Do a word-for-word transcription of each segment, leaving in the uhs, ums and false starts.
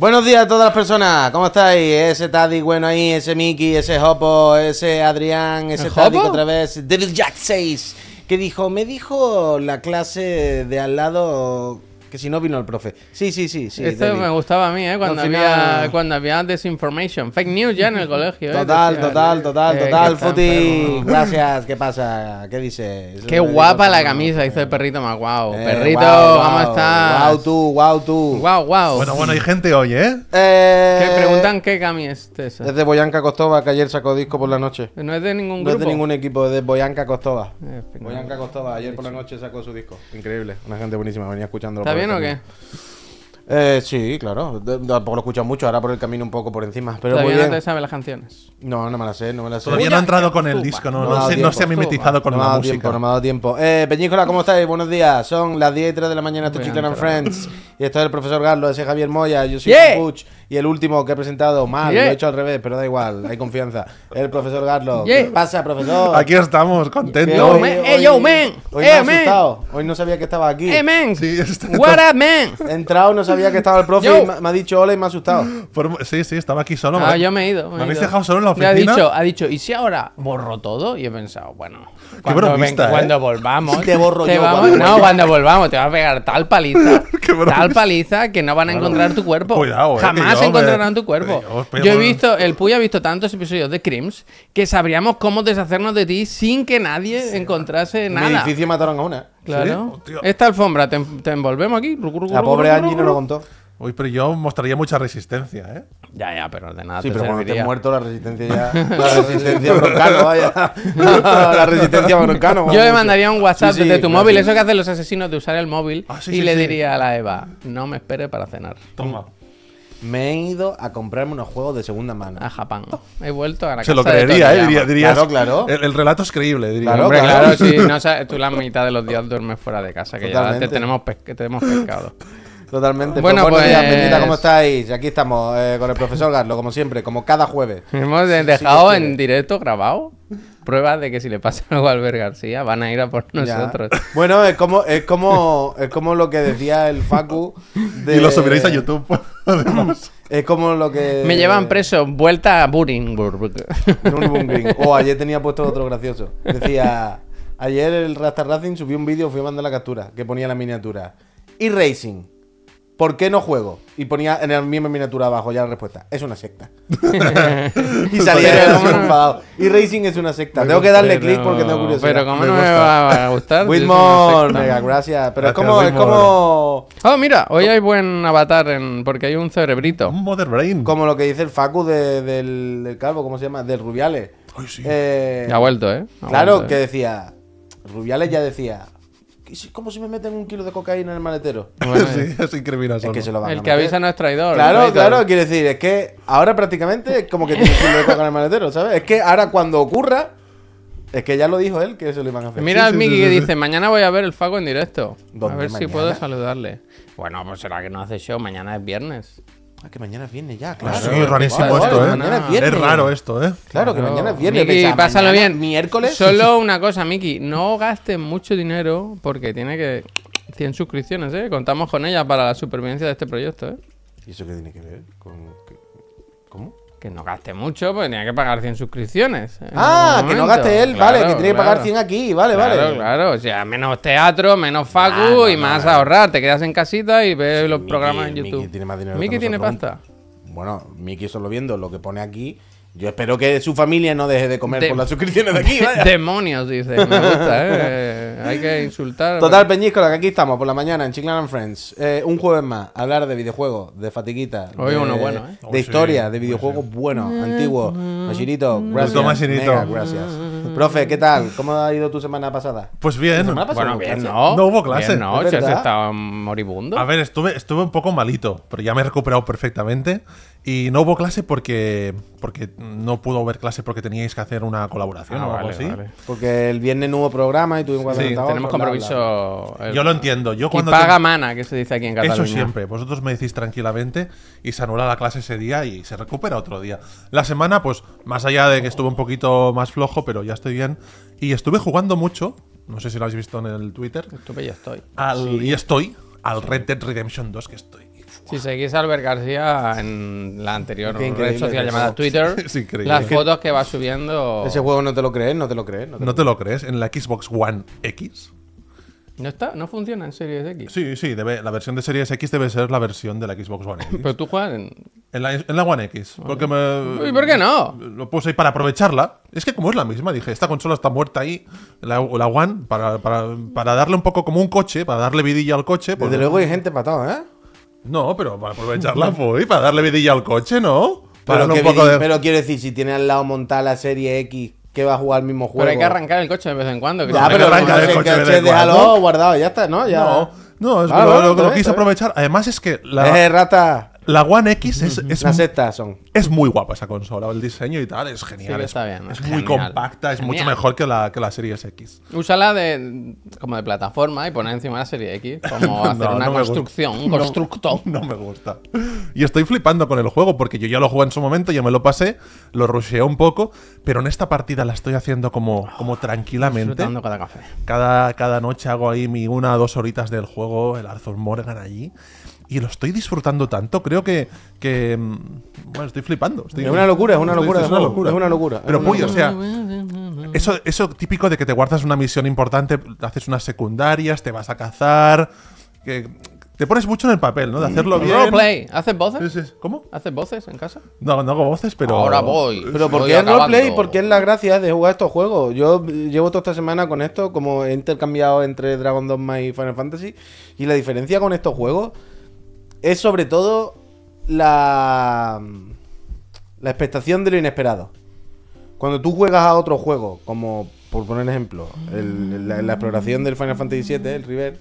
Buenos días a todas las personas, ¿cómo estáis? Ese Taddy bueno ahí, ese Miki, ese Hopo, ese Adrián, ese Taddy otra vez, Devil Jack seis, que dijo, me dijo la clase de al lado que si no vino el profe. Sí, sí, sí, sí. Esto me gustaba a mí, ¿eh? Cuando, había, final... cuando había desinformation, fake news ya en el colegio. Total, ¿eh? total, total, eh, total, Futi. Gracias, ¿qué pasa? ¿Qué dices? Qué guapa la camisa, dice el perrito más guau. Eh, perrito, wow, wow, ¿cómo estás? Guau tú, guau tú. Guau, guau. Bueno, bueno, hay gente hoy, ¿eh? eh que preguntan qué cami es esa. Es de Boyanka Kostova, que ayer sacó disco por la noche. No es de ningún grupo. No es de ningún equipo, es de Boyanka Kostova. Eh, Boyanka Kostova, ayer por la noche sacó su disco. Increíble, una gente buenísima, venía escuchándolo. ¿Está bien o qué? Eh, sí, claro. Tampoco lo he escuchado mucho, ahora por el camino un poco por encima. Pero ¿Todavía muy bien. no te sabes las canciones? No, no me las sé, no me las sé. Todavía no ha entrado con el disco, no, no, no, se, no se ha mimetizado con no la música. música. Tiempo, no me ha dado tiempo. Eh, Peñícola, ¿cómo estáis? Buenos días. Son las diez y tres de la mañana, esto es Chiclana and Friends. Y esto es el profesor Garlo, ese Javier Moya, yo soy yeah. Puch. Y el último que he presentado, mal, yeah. lo he hecho al revés, pero da igual, hay confianza. El profesor Garlo. Yeah. ¿Qué pasa, profesor? Aquí estamos, contentos. Yo, man. Hey, yo, man. Hoy hey, me he asustado. Hoy no sabía que estaba aquí. Hey, man. Sí, está What up, man? He entrado, no sabía que estaba el profe y me, me ha dicho hola y me ha asustado. Por, sí, sí, estaba aquí solo. Ah, yo me he ido. Me, ¿Me habéis ido. dejado solo en la oficina? Ha dicho, ha dicho, ¿y si ahora borro todo? Y he pensado, bueno, Qué cuando, bromista, ven, ¿eh? cuando volvamos. Si te borro te yo. Vamos, Cuando no, cuando volvamos te va a pegar tal paliza. tal bromista. paliza que no van a Claro. encontrar tu cuerpo. Cuidado, eh, Jamás que yo, encontrarán me... tu cuerpo. Yo, yo he visto, el Puy ha visto tantos episodios de Crims que sabríamos cómo deshacernos de ti sin que nadie sí, encontrase en nada. En mi edificio mataron a una. Claro. ¿Sí? Esta alfombra, te, te envolvemos aquí. La pobre Angie no lo contó. Uy, pero yo mostraría mucha resistencia, ¿eh? Ya, ya, pero de nada sí, te pero serviría. cuando estés muerto la resistencia ya... La resistencia broncano, vaya. La resistencia broncano. Yo le mandaría un WhatsApp sí, sí, desde tu gracias. móvil, eso que hacen los asesinos de usar el móvil, ah, sí, y sí, le sí. diría a la Eva, no me espere para cenar. Toma. Me he ido a comprarme unos juegos de segunda mano. A Japón. He vuelto a la Se casa lo de creería, ¿eh? Toriyama. Diría, dirías, Claro, claro. El, el relato es creíble, diría. Claro, Hombre, claro. claro, sí. No sabes, tú la mitad de los días duermes fuera de casa, que Totalmente. ya te tenemos, pe que tenemos pescado. Totalmente. Bueno, pues, buenos días, pues- Peñita, ¿cómo estáis? Aquí estamos eh, con el profesor Garlo, como siempre, como cada jueves. Hemos de- dejado en directo grabado pruebas de que si le pasa algo a Albert García van a ir a por Ya. nosotros. Bueno, es como, es como, es como lo que decía el Facu. De... Y lo subiréis a YouTube, además. Es como lo que. Me llevan preso, vuelta a Buringburg. Nürburgring. O ayer tenía puesto otro gracioso. Decía. Ayer el Rasta Racing subió un vídeo, fui a mandar la captura, que ponía la miniatura. Y Racing. ¿Por qué no juego? Y ponía en la misma miniatura abajo ya la respuesta. Es una secta. Y salía el hombre enfadado. Y Racing es una secta. Tengo que darle clic porque tengo curiosidad. Pero ¿cómo Me no me gusta. va a gustar? Whitmore, mega, gracias. Pero Gracias, es como, es Whitmore. como, Oh, mira, hoy hay buen avatar en... porque hay un cerebrito. Un Mother Brain. como lo que dice el Facu de- del, del calvo, ¿cómo se llama? Del Rubiales. Ay, sí. Eh, Ha vuelto, ¿eh? Ha claro, vuelto, que ¿eh? decía. Rubiales ya decía. "¿Y si- ¿Cómo si me meten un kilo de cocaína en el maletero? Bueno, sí, es increíble. Es que se lo van a el que meter. avisa no es traidor. Claro, ¿no? claro, quiere decir, es que ahora prácticamente es como que tiene un kilo de coca en el maletero, ¿sabes? Es que ahora cuando ocurra, es que ya lo dijo él que se lo iban a hacer. Mira al sí, Miki sí, que sí. dice, mañana voy a ver el Faco en directo. A ¿Dónde, ver si mañana? puedo saludarle. Bueno, pues será que no hace show, mañana es viernes. Ah, que mañana es viernes ya, Ah, claro. sí, rarísimo Vale, esto, vale, ¿eh? Mañana es viernes. Es raro esto, ¿eh? Claro, que Claro. mañana es viernes. Miki, Pensaba, pásalo mañana, bien. Miércoles. Solo una cosa, Miki, no gastes mucho dinero porque tiene que... cien suscripciones, ¿eh? Contamos con ella para la supervivencia de este proyecto, ¿eh? ¿Y eso qué tiene que ver? Con... qué- ¿Cómo? Que no gaste mucho, porque tiene que pagar cien suscripciones. en Ah, algún que no momento. gaste él, Claro, vale, que tiene que pagar claro. cien aquí, vale, Claro, vale. claro. O sea, menos teatro, menos Facu Ah, no, y no, más no. ahorrar. Te quedas en casita y ves Sí, los Miki- programas en Miki YouTube. tiene más dinero que Miki tiene nosotros. pasta. Bueno, Miki solo viendo lo que pone aquí. Yo espero que su familia no deje de comer De- por las suscripciones de aquí, vaya. Demonios, dice. Me gusta, ¿eh? Hay que insultar. Total, Peñíscola, que aquí estamos por la mañana en Chiclana and Friends. Eh, un jueves más, hablar de videojuegos, de fatiguita. Hoy de, uno bueno, ¿eh? De Hoy sí, historia, de hoy videojuegos buenos, antiguos. Machirito, gracias. Gustó, Machirito. Mega, gracias. Profe, ¿qué tal? ¿Cómo ha ido tu semana pasada? Pues ¿La bien. semana pasada Bueno, hubo bien, clase? ¿no? No hubo clase. Bien, no, ¿Es si has verdad? estado moribundo. A ver, estuve, estuve un poco malito, pero ya me he recuperado perfectamente. Y no hubo clase porque, porque no pudo haber clase porque teníais que hacer una colaboración Ah, o algo vale, así. vale. Porque el viernes no hubo programa y tuvimos que Sí, adelantar Tenemos otro, bla, bla, compromiso. el- Yo lo entiendo. Yo Y cuando paga te- mana, que se dice aquí en Cataluña. Eso siempre. Vosotros me decís tranquilamente y se anula la clase ese día y se recupera otro día. La semana, pues, más allá de que estuve un poquito más flojo, pero ya estoy bien. Y estuve jugando mucho, no sé si lo habéis visto en el Twitter, Estuve y estoy. al, y estoy al Red Dead Redemption dos, que estoy Si seguís a Albert García en la anterior Qué red increíble social que llamada eso. Twitter, Es increíble. las fotos que va subiendo. Ese juego no te lo crees, no te lo crees. No te ¿No lo te lo crees? En la Xbox One X. ¿No, está, ¿No funciona en Series X? Sí, sí, debe, la versión de Series X debe ser la versión de la Xbox One X. Pero tú juegas en. En la, en la One X. Porque me. ¿Y por qué no? Lo puse ahí para aprovecharla. Es que como es la misma, dije, esta consola está muerta ahí, la, la One, para, para, para darle un poco como un coche, para darle vidilla al coche. Desde porque- luego hay gente para todo, ¿eh? No, pero para aprovecharla fue, para darle vidilla al coche, ¿no? Para Pero, darle que un poco vidi- de... pero quiero decir, si tiene al lado montada la serie X, que va a jugar el mismo juego. Pero hay que arrancar el coche de vez en cuando. que Ya, si no, pero que arrancar no el sé, coche que de vez che, en déjalo cuando. guardado, ya está, ¿no? Ya. No, no, es que Ah, lo, bueno, lo- está lo bien, quise está bien. aprovechar. Además es que la, Eh, rata. la One X es, es, Las sextas son. es muy guapa esa consola. El diseño y tal es genial. Sí que es está bien, es es muy genial. compacta, es mucho Genial. mejor que la, que la Series X. Úsala de, como de plataforma y poner encima la serie X. Como hacer No, una no me gusta. construcción, un No, constructo. No me gusta. Y estoy flipando con el juego porque yo ya lo jugué en su momento, ya me lo pasé, lo rusheé un poco, pero en esta partida la estoy haciendo como, como tranquilamente. Disfrutando cada café. Cada, cada noche hago ahí mi una o dos horitas del juego, el Arthur Morgan allí. Y lo estoy disfrutando tanto, creo que. que mm, bueno, estoy flipando. estoy- Es una locura, es una estoy- locura. Es de una juego, locura. Es una locura. Pero es una muy, o locura. sea, eso, eso típico de que te guardas una misión importante, haces unas secundarias, te vas a cazar. Que te pones mucho en el papel, ¿no? De hacerlo bien. Roleplay. ¿Haces voces? Sí, sí. ¿Cómo? ¿Haces voces en casa? No, no hago voces, pero. Ahora voy. Pero ¿por Voy qué es acabando. roleplay? Porque es la gracia de jugar estos juegos. Yo llevo toda esta semana con esto, como he intercambiado entre Dragon Dogma y Final Fantasy. Y la diferencia con estos juegos es sobre todo la, la expectación de lo inesperado. Cuando tú juegas a otro juego, como por poner ejemplo, el- la, la exploración del Final Fantasy siete, el River,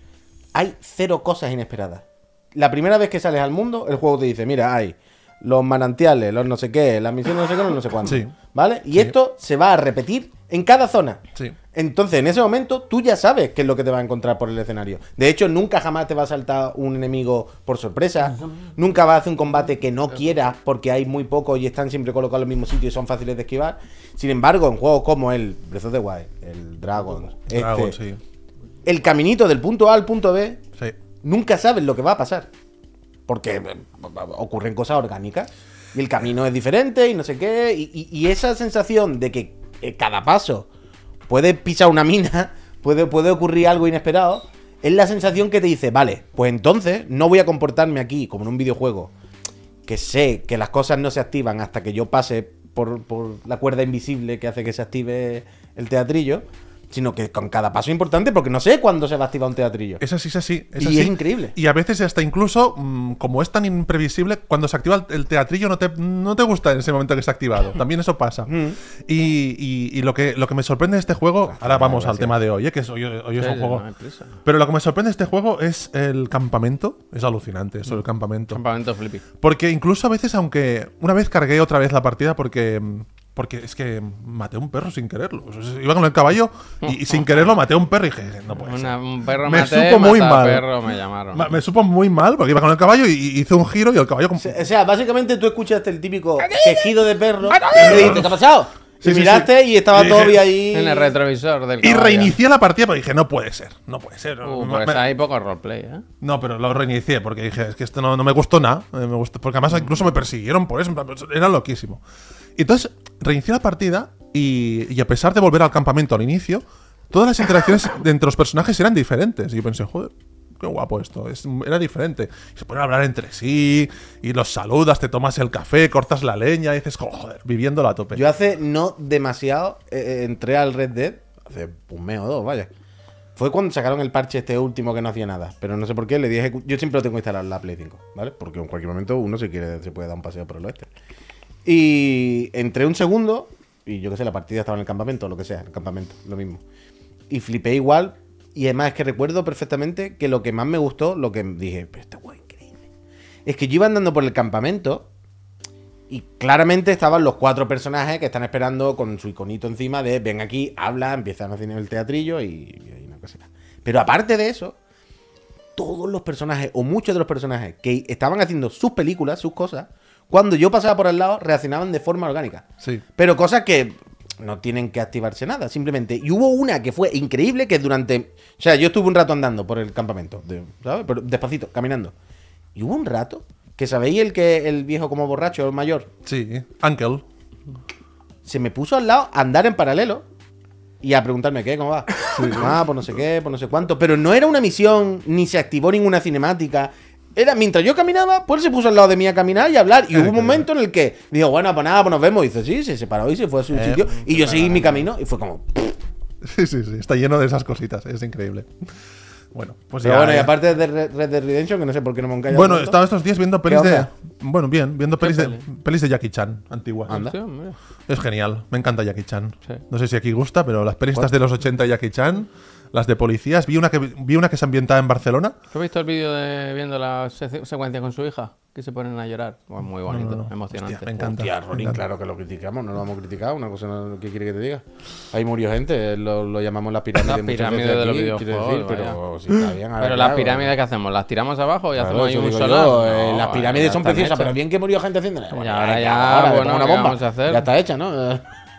hay cero cosas inesperadas. La primera vez que sales al mundo, el juego te dice, mira, hay los manantiales, los no sé qué, las misiones no sé qué, los no sé cuánto. Sí. ¿Vale? Y esto se va a repetir en cada zona. Sí. Entonces, en ese momento, tú ya sabes qué es lo que te va a encontrar por el escenario. De hecho, nunca jamás te va a saltar un enemigo por sorpresa. Nunca vas a hacer un combate que no quieras porque hay muy pocos y están siempre colocados en el mismo sitio y son fáciles de esquivar. Sin embargo, en juegos como el Breath of the Wild, el Dragon, Dragon, este, sí. el caminito del punto A al punto B, Sí. nunca sabes lo que va a pasar. Porque eh, ocurren cosas orgánicas. Y el camino es diferente y no sé qué. Y, y- y esa sensación de que eh, cada paso puede pisar una mina, puede, puede ocurrir algo inesperado, es la sensación que te dice, vale, pues entonces no voy a comportarme aquí como en un videojuego, que sé que las cosas no se activan hasta que yo pase por, por la cuerda invisible que hace que se active el teatrillo, sino que con cada paso importante, porque no sé cuándo se va a activar un teatrillo. Es así, es así. Es Y así. es increíble. Y a veces hasta incluso, mm, como es tan imprevisible, cuando se activa el, el teatrillo no te, no te gusta en ese momento que está activado. También eso pasa. Mm. Y, y- y lo, que, lo que me sorprende de este juego, ahora vamos al gracias. tema de hoy, ¿eh? Que es, hoy, hoy es Sí, un sí, juego... no hay prisa. Pero lo que me sorprende de este juego es el campamento. Es alucinante eso, el campamento. Campamento flippy. Porque incluso a veces, aunque una vez cargué otra vez la partida porque porque es que maté a un perro sin quererlo. O sea, iba con el caballo y, y sin quererlo maté a un perro y dije, no puede ser. Una- un perro Me maté, supo muy mata mal. perro me llamaron. Ma- Me supo muy mal porque iba con el caballo y y hice un giro y el caballo... como- O sea, básicamente tú escuchaste el típico quejido de perro y le dijiste, ¿qué ha pasado? Sí, y sí, miraste sí. y estaba Y todo dije- ahí. En el retrovisor del Y caballo. reinicié la partida porque dije, no puede ser, no puede ser. Uh, Me- pues me- hay poco roleplay, ¿eh? No, pero lo reinicié porque dije, es que esto no, no me gustó nada. eh, Me gustó, porque además incluso me persiguieron por eso. en plan, Era loquísimo. Y entonces reinicié la partida y, y a pesar de volver al campamento al inicio, todas las interacciones de entre los personajes eran diferentes. Y yo pensé, joder, qué guapo esto. Es- era diferente. Y se ponen a hablar entre sí y los saludas, te tomas el café, cortas la leña y dices, joder, viviéndolo a tope. Yo hace no demasiado eh, eh, entré al Red Dead, hace un mes o dos, vaya. Fue cuando sacaron el parche este último que no hacía nada. Pero no sé por qué le dije. Yo siempre lo tengo instalado en la Play cinco, ¿vale? Porque en cualquier momento uno se quiere, se puede dar un paseo por el oeste. Y entré un segundo, y yo qué sé, la partida estaba en el campamento, o lo que sea, en el campamento, lo mismo. Y flipé igual. Y además es que recuerdo perfectamente que lo que más me gustó, lo que dije, pero este juego es increíble, es que yo iba andando por el campamento. Y claramente estaban los cuatro personajes que están esperando con su iconito encima de ven aquí, habla, empiezan a hacer el teatrillo y, y una cosita. Pero aparte de eso, todos los personajes, o muchos de los personajes que estaban haciendo sus películas, sus cosas, cuando yo pasaba por al lado, reaccionaban de forma orgánica. Sí. Pero cosas que no tienen que activarse nada, simplemente. Y hubo una que fue increíble, que durante... O sea, yo estuve un rato andando por el campamento, de- ¿sabes? Pero despacito, caminando. Y hubo un rato que sabéis el que el viejo como borracho, el mayor, Sí, Uncle. se me puso al lado a andar en paralelo y a preguntarme qué, cómo va. Ah, pues no sé qué, pues no sé cuánto. Pero no era una misión, ni se activó ninguna cinemática. Era mientras yo caminaba, pues él se puso al lado de mí a caminar y a hablar. Y hubo un momento en el que dijo, bueno, pues nada, pues nos vemos. Y dice, sí, se separó y se fue a su Eh, sitio. Y yo seguí mi camino y fue como. Sí, sí, sí. Está lleno de esas cositas. Es increíble. Bueno, pues Pero ya, bueno, y ya. aparte de Red Red Dead Redemption, que no sé por qué no me han callado. Bueno, he tanto. estado estos días viendo pelis ¿Qué de. onda? Bueno, bien, viendo pelis de, peli? pelis de Jackie Chan antiguas. Anda. Sí, hombre. Es genial, me encanta Jackie Chan. Sí. No sé si aquí gusta, pero las pelis estas de los ochenta de Jackie Chan, las de policías, vi una que vi una que se ambientaba en Barcelona. ¿Has visto el vídeo de viendo la se- secuencia con su hija? Que se ponen a llorar. Pues muy bonito, No, no. emocionante. Hostia, me encanta. Hostia, me Ronin, encanta. claro que lo criticamos, no lo vamos a criticar. Una cosa no, ¿qué quiere que te diga? Ahí murió gente, lo, lo llamamos las pirámides. Las muchas pirámides veces de los aquí, videojuegos, quiero decir, pero vaya. si está bien. a ver, Pero las claro. pirámides que hacemos, ¿las tiramos abajo y Claro, hacemos ahí eso un digo solar? yo, eh, No, las pirámides ya son están preciosas, hechas. pero bien que murió gente haciendo. Y ahora ya, ahora, le bueno, pongo una ¿qué bomba. vamos a hacer? Ya está hecha, ¿no?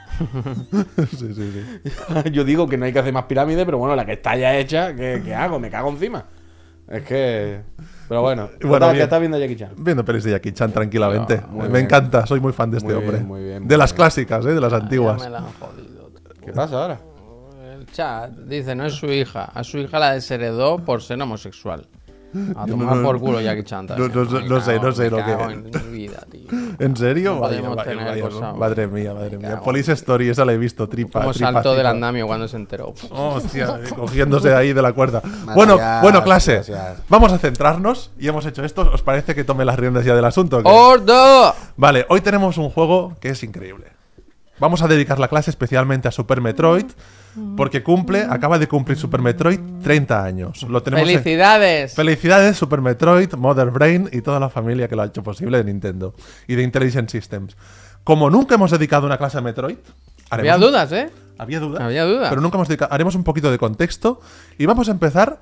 Sí, sí, sí. Yo digo que no hay que hacer más pirámides, pero bueno, la que está ya hecha, ¿qué, qué hago? Me cago encima. Es que. Pero bueno, Bueno, total, que bien. estás viendo Jackie Chan. Viendo pelis de Jackie Chan tranquilamente. No, muy me bien. encanta, soy muy fan de este Muy hombre. bien, muy bien, de muy las bien. clásicas, ¿eh? De las Ya antiguas. me la han jodido. ¿Qué pasa ahora? El chat dice, no es su hija. A su hija la desheredó por ser homosexual. A tomar no, por culo Jackie Chan también. no, no, Me no sé, cago- no sé me lo que- cago en mi vida, tío. ¿En serio? No Vaya, podemos vaya, tener vaya, cosas- madre mía, madre Me mía. cago. Police Story, esa la he visto, tripa. Como tripa, saltó del tripa. andamio cuando se enteró. Hostia, cogiéndose ahí de la cuerda. Bueno, Gracias, bueno, clase. gracias. Vamos a centrarnos. Y hemos hecho esto. ¿Os parece que tome las riendas ya del asunto? o qué? ¡Ordo! Vale, hoy tenemos un juego que es increíble. Vamos a dedicar la clase especialmente a Super Metroid. Porque cumple, acaba de cumplir Super Metroid treinta años. Lo tenemos en- ¡Felicidades! Felicidades, Super Metroid, Mother Brain y toda la familia que lo ha hecho posible de Nintendo y de Intelligent Systems. Como nunca hemos dedicado una clase a Metroid, Había haremos un- dudas, ¿eh? Había dudas. Había dudas. Pero nunca hemos dedicado. Haremos un poquito de contexto y vamos a empezar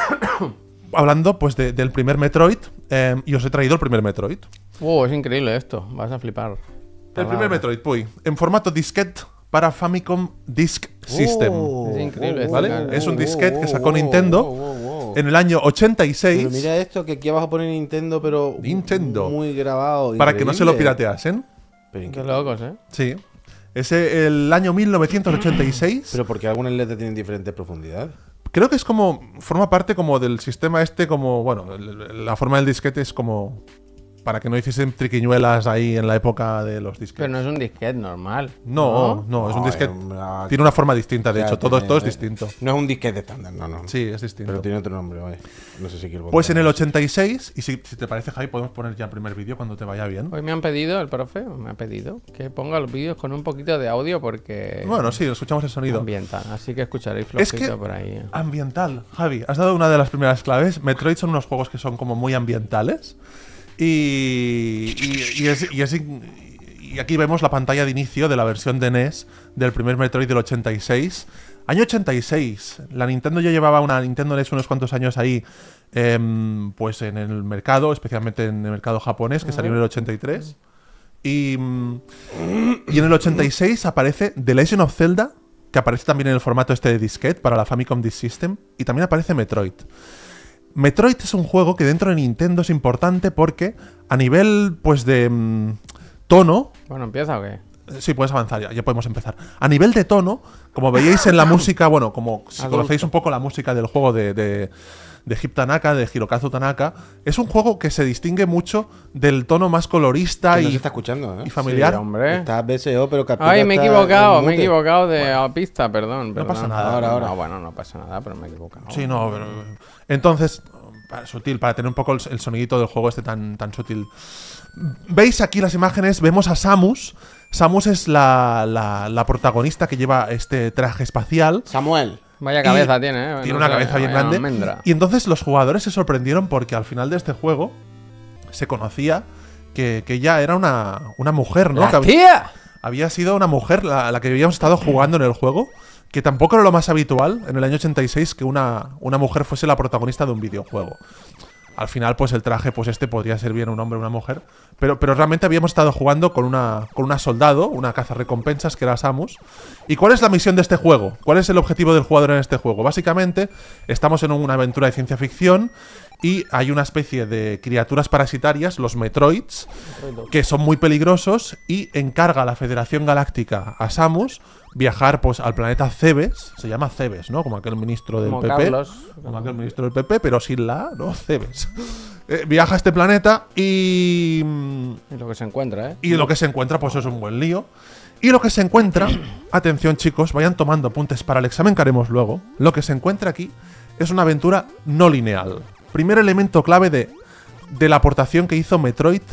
hablando pues de- del primer Metroid. eh, y os he traído el primer Metroid. Uh, es increíble esto. Vas a flipar. El primer Metroid, Puy, en formato disquete para Famicom Disk System. Oh, Es increíble oh, ¿Vale? oh, Es un oh, disquete que oh, sacó oh, Nintendo oh, oh, oh. en el año ochenta y seis. Pero mira esto, que aquí abajo pone Nintendo, pero Nintendo. muy grabado. Para que no se lo increíble. pirateasen. Pero, Qué increíble. locos, ¿eh? Sí. Es el año mil novecientos ochenta y seis. Pero porque algunas letras tienen diferentes profundidades. Creo que es como. Forma parte como del sistema este, como. Bueno, el- la forma del disquete es como. Para que no hiciesen triquiñuelas ahí en la época de los disquetes. Pero no es un disquete normal. No, no, es un No, disquete. es una- Tiene una forma distinta, de Ya hecho. Todo, tiene- todo es distinto. No es un disquete estándar, no, no. Sí, es distinto. Pero tiene otro nombre, vale. No sé si quiero Pues en contar. el ochenta y seis, y si, si te parece, Javi, podemos poner ya el primer vídeo cuando te vaya bien. Hoy me han pedido, el profe me ha pedido que ponga los vídeos con un poquito de audio porque Bueno, sí, escuchamos el sonido. ambientan. Así que escucharéis Es flojito que por ahí. ambiental, Javi, has dado una de las primeras claves. Metroid son unos juegos que son como muy ambientales. Y, y, y es, y es in- y aquí vemos la pantalla de inicio de la versión de N E S del primer Metroid del ochenta y seis. Año ochenta y seis. La Nintendo ya llevaba una Nintendo N E S unos cuantos años ahí, em, pues en el mercado, especialmente en el mercado japonés, que salió en el ochenta y tres. Y, mm, y en el ochenta y seis aparece The Legend of Zelda, que aparece también en el formato este de disquete para la Famicom Disk System, y también aparece Metroid. Metroid es un juego que dentro de Nintendo es importante porque a nivel pues de mm, tono, Bueno, ¿empieza o qué? sí, puedes avanzar, ya, ya podemos empezar. A nivel de tono, como veíais en la música, bueno, como si Adulto. conocéis un poco la música del juego de, de, de Hip Tanaka, de Hirokazu Tanaka, es un juego que se distingue mucho del tono más colorista Que no y, se está escuchando, ¿eh? y familiar. Sí, hombre. Está B S O, pero captura Ay, me he está equivocado, en me he mute. equivocado de a pista, perdón, perdón. pasa nada. Ahora, ahora. No, bueno, no pasa nada, pero me he equivocado. Sí, no, pero. Entonces, para- sutil, para tener un poco el, el sonidito del juego este tan, tan sutil. ¿Veis aquí las imágenes? Vemos a Samus. Samus es la, la, la protagonista que lleva este traje espacial. Samuel. Vaya Y cabeza tiene, ¿eh? Tiene No una sé, cabeza bien vaya grande. almendra. Y entonces los jugadores se sorprendieron porque al final de este juego se conocía que, que ella era una, una mujer, ¿no? ¡La Que hab- tía! había sido una mujer la, la que habíamos estado jugando en el juego, que tampoco era lo más habitual en el año ochenta y seis que una, una mujer fuese la protagonista de un videojuego. al final, pues el traje, pues este podría ser bien un hombre o una mujer. Pero, pero realmente habíamos estado jugando con una, con una soldado, una cazarrecompensas que era Samus. ¿Y cuál es la misión de este juego? ¿Cuál es el objetivo del jugador en este juego? Básicamente, estamos en una aventura de ciencia ficción y hay una especie de criaturas parasitarias, los Metroids, que son muy peligrosos y encarga a la Federación Galáctica a Samus viajar pues al planeta Cebes, se llama Cebes, ¿no? Como aquel ministro del Como P P. Carlos. Como aquel ministro del P P, pero sin la A, ¿no? Cebes. Eh, viaja a este planeta y... Y lo que se encuentra, ¿eh? Y lo que se encuentra pues es un buen lío. Y lo que se encuentra, atención chicos, vayan tomando apuntes para el examen que haremos luego. Lo que se encuentra aquí es una aventura no lineal. Primer elemento clave de, de la aportación que hizo Metroid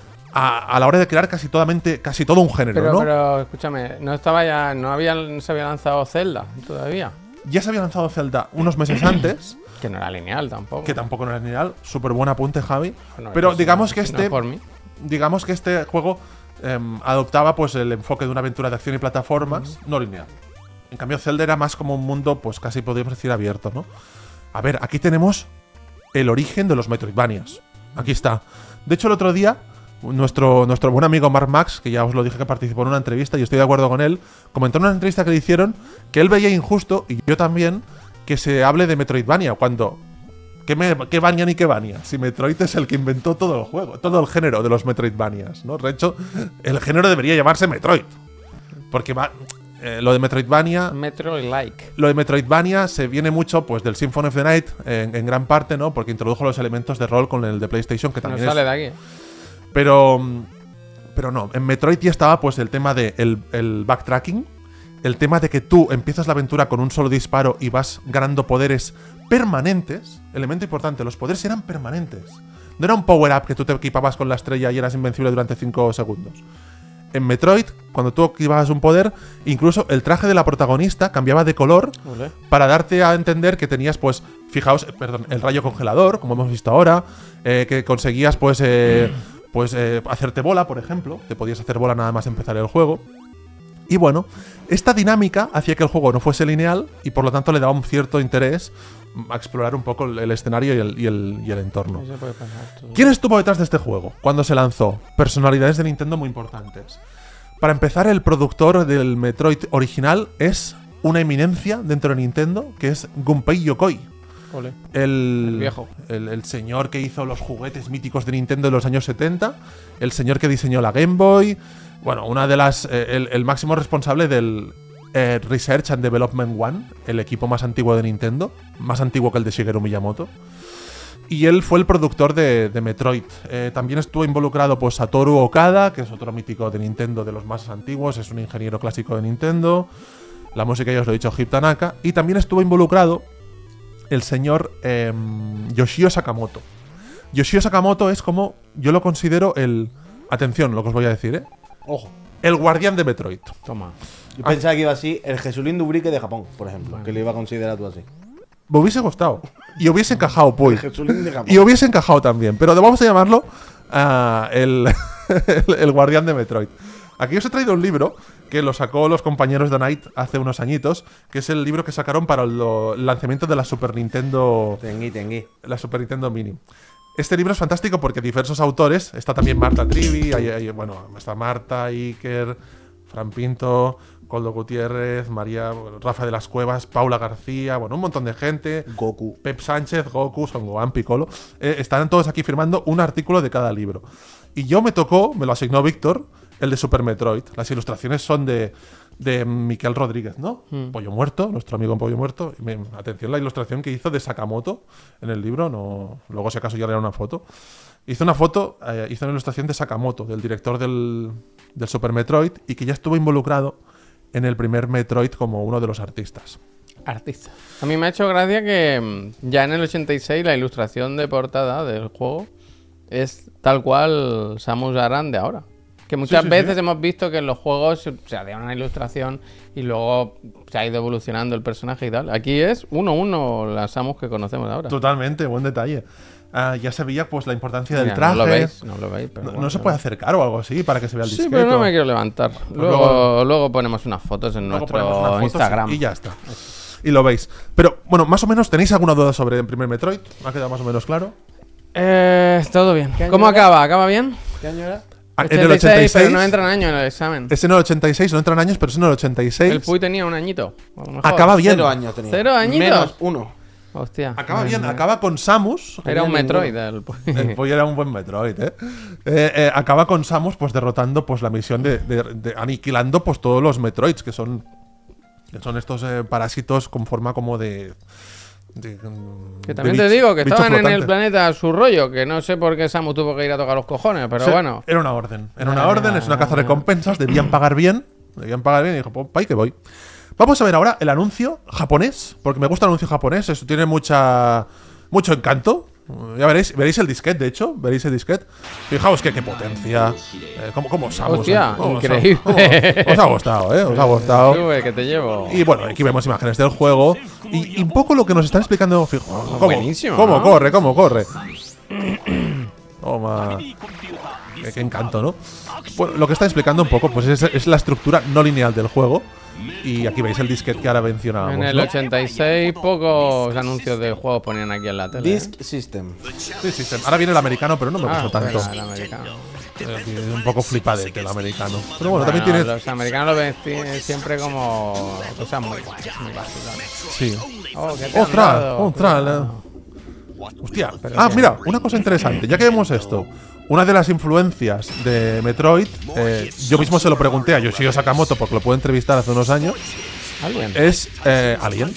a, a la hora de crear casi, todamente, casi todo un género, Pero, ¿no? pero, escúchame, no estaba ya, no había, no se había lanzado Zelda todavía. Ya se había lanzado Zelda unos meses antes, Que no era lineal tampoco. que tampoco no era lineal. Súper buen apunte, Javi. Bueno, Pero pues, digamos no, que si no este... es por mí. Digamos que este juego em, adoptaba pues el enfoque de una aventura de acción y plataformas no lineal. En cambio, Zelda era más como un mundo, pues casi podríamos decir abierto, ¿no? A ver, aquí tenemos el origen de los Metroidvanias. Aquí está. De hecho, el otro día, nuestro, nuestro buen amigo Mark Max, que ya os lo dije que participó en una entrevista y estoy de acuerdo con él, comentó en una entrevista que le hicieron que él veía injusto, y yo también, que se hable de Metroidvania, cuando... ¿Qué, me, ¿Qué Vania ni qué Vania? Si Metroid es el que inventó todo el juego, todo el género de los Metroidvanias, ¿no? De hecho, el género debería llamarse Metroid. Porque va, eh, lo de Metroidvania... Metroid-like. Lo de Metroidvania se viene mucho pues del Symphony of the Night, en, en gran parte, ¿no? Porque introdujo los elementos de rol con el de PlayStation, que No también sale es... de aquí. Pero... Pero no, en Metroid ya estaba pues el tema de el, el backtracking, el tema de que tú empiezas la aventura con un solo disparo y vas ganando poderes permanentes. Elemento importante, los poderes eran permanentes. No era un power-up que tú te equipabas con la estrella y eras invencible durante cinco segundos. En Metroid, cuando tú activabas un poder, incluso el traje de la protagonista cambiaba de color Olé. para darte a entender que tenías, pues, fijaos, eh, perdón, el rayo congelador, como hemos visto ahora, eh, que conseguías, pues, eh, pues eh, hacerte bola, por ejemplo. Te podías hacer bola nada más empezar el juego. Y bueno, esta dinámica hacía que el juego no fuese lineal y por lo tanto le daba un cierto interés a explorar un poco el, el escenario y el, y, el, y el entorno. Eso puede pasar. Todo. ¿Quién estuvo detrás de este juego cuando se lanzó? Personalidades de Nintendo muy importantes. Para empezar, el productor del Metroid original es una eminencia dentro de Nintendo, que es Gunpei Yokoi. Olé. El, El viejo. El, el señor que hizo los juguetes míticos de Nintendo de los años setenta, el señor que diseñó la Game Boy, bueno, una de las eh, el, el máximo responsable del eh, Research and Development One, el equipo más antiguo de Nintendo, más antiguo que el de Shigeru Miyamoto. Y él fue el productor de, de Metroid. Eh, también estuvo involucrado pues Satoru Okada, que es otro mítico de Nintendo de los más antiguos, es un ingeniero clásico de Nintendo. La música ya os lo he dicho, Hip Tanaka. Y también estuvo involucrado el señor eh, Yoshio Sakamoto. Yoshio Sakamoto es como, yo lo considero el... Atención, lo que os voy a decir, ¿eh? Ojo. El guardián de Metroid. Toma. Yo pensaba que iba así el Jesulín Dubrique de Japón, por ejemplo. Bueno. Que le iba a considerar tú así. Me hubiese gustado. Y hubiese encajado, pues. El Jesulín de Japón. Y hubiese encajado también. Pero vamos a llamarlo uh, el, el, el guardián de Metroid. Aquí os he traído un libro que lo sacó los compañeros de Night hace unos añitos, que es el libro que sacaron para lo, el lanzamiento de la Super Nintendo. Tengui, tengui. La Super Nintendo Mini. Este libro es fantástico porque diversos autores, está también Marta Trivi, hay, hay, bueno, está Marta, Iker, Fran Pinto, Coldo Gutiérrez, María, Rafa de las Cuevas, Paula García, bueno, un montón de gente. Goku. Pep Sánchez, Goku, Son Gohan, Piccolo. Eh, estarán todos aquí firmando un artículo de cada libro. Y yo me tocó, me lo asignó Víctor, el de Super Metroid. Las ilustraciones son de, de Miquel Rodríguez, ¿no? Mm. Pollo Muerto, nuestro amigo Pollo Muerto. Y me- atención la ilustración que hizo de Sakamoto en el libro, no, luego si acaso ya le haré una foto. Hizo una foto, eh, hizo una ilustración de Sakamoto, del director del, del Super Metroid, y que ya estuvo involucrado en el primer Metroid como uno de los artistas. Artista. A mí me ha hecho gracia que mm, ya en el ochenta y seis la ilustración de portada del juego es tal cual Samus Aran de ahora. Que muchas Sí, sí, veces sí. hemos visto que en los juegos se se hacía una ilustración y luego se ha ido evolucionando el personaje y tal. Aquí es uno a uno la Samus que conocemos ahora. Totalmente, buen detalle. Ah, ya se veía pues la importancia del Mira, traje. No lo veis, no lo veis. Pero No, bueno, no se puede acercar o algo así para que se vea el Sí, disquete. pero no me quiero levantar. Luego, luego- luego ponemos unas fotos en Luego ponemos unas nuestro fotos Instagram. Y ya está. Y lo veis. Pero bueno, más o menos, ¿tenéis alguna duda sobre el primer Metroid? ¿Me ha quedado más o menos claro? Eh, todo bien. ¿Qué año ¿Cómo era? acaba? ¿Acaba bien? ¿Qué año era? Ah, en el ochenta y seis, pero no entran años en el examen. es en el ochenta y seis, no entran años, pero es en el ochenta y seis. El Puy tenía un añito. a lo mejor. Acaba bien. Cero años tenía. ¿Cero añitos? Menos uno. Hostia. Acaba bien, acaba con Samus. Era un tenía Metroid el Puy. El Puy era un buen Metroid, ¿eh? Eh, eh, acaba con Samus pues derrotando pues la misión de, de- de aniquilando pues todos los Metroids, que son que son estos eh, parásitos con forma como de... de, mm, Que de también bicho- te digo que bicho estaban en el flotante. planeta a su rollo, que no sé por qué Samu tuvo que ir a tocar los cojones, pero Sí, bueno. Era una orden. Era una Ah, orden, es una caza ah. recompensas, debían pagar bien. Debían pagar bien y dijo, pues pa' ahí que voy. Vamos a ver ahora el anuncio japonés, porque me gusta el anuncio japonés, eso tiene mucha mucho encanto. Ya veréis, veréis el disquete, de hecho, veréis el disquete. Fijaos que qué potencia. Eh, ¿Cómo, cómo Samus? Hostia, eh? ¿Cómo os ha- increíble. cómo- Os ha gustado, ¿eh? Os ha gustado. Sube, que te llevo. Y bueno, aquí vemos imágenes del juego. Y, y un poco lo que nos están explicando. Fijo, ¿cómo, Buenísimo, ¿Cómo ¿no? corre? ¿Cómo corre? Toma. Qué, qué encanto, ¿no? Bueno, lo que está explicando un poco pues es, es la estructura no lineal del juego. Y aquí veis el disquete que ahora mencionábamos. En el ¿no? ochenta y seis pocos anuncios de juegos ponían aquí en la tele. ¿eh? Disc System. Sí, sí, sí. Ahora viene el americano, pero no me Ah, gusta tanto. espera, el americano. Eh, aquí es un poco flipadete el americano. Pero bueno, Bueno, también tiene. Los americanos lo ven ti- siempre como cosas muy guays, muy vacilones. Sí. Oh, ¿qué te han ¡Ostras! dado? ¡Ostras! la- Hostia. Ah, mira, una cosa interesante. Ya que vemos esto, una de las influencias de Metroid, eh, yo mismo se lo pregunté a Yoshio Sakamoto porque lo pude entrevistar hace unos años, ¿Alguien? es eh, Alien.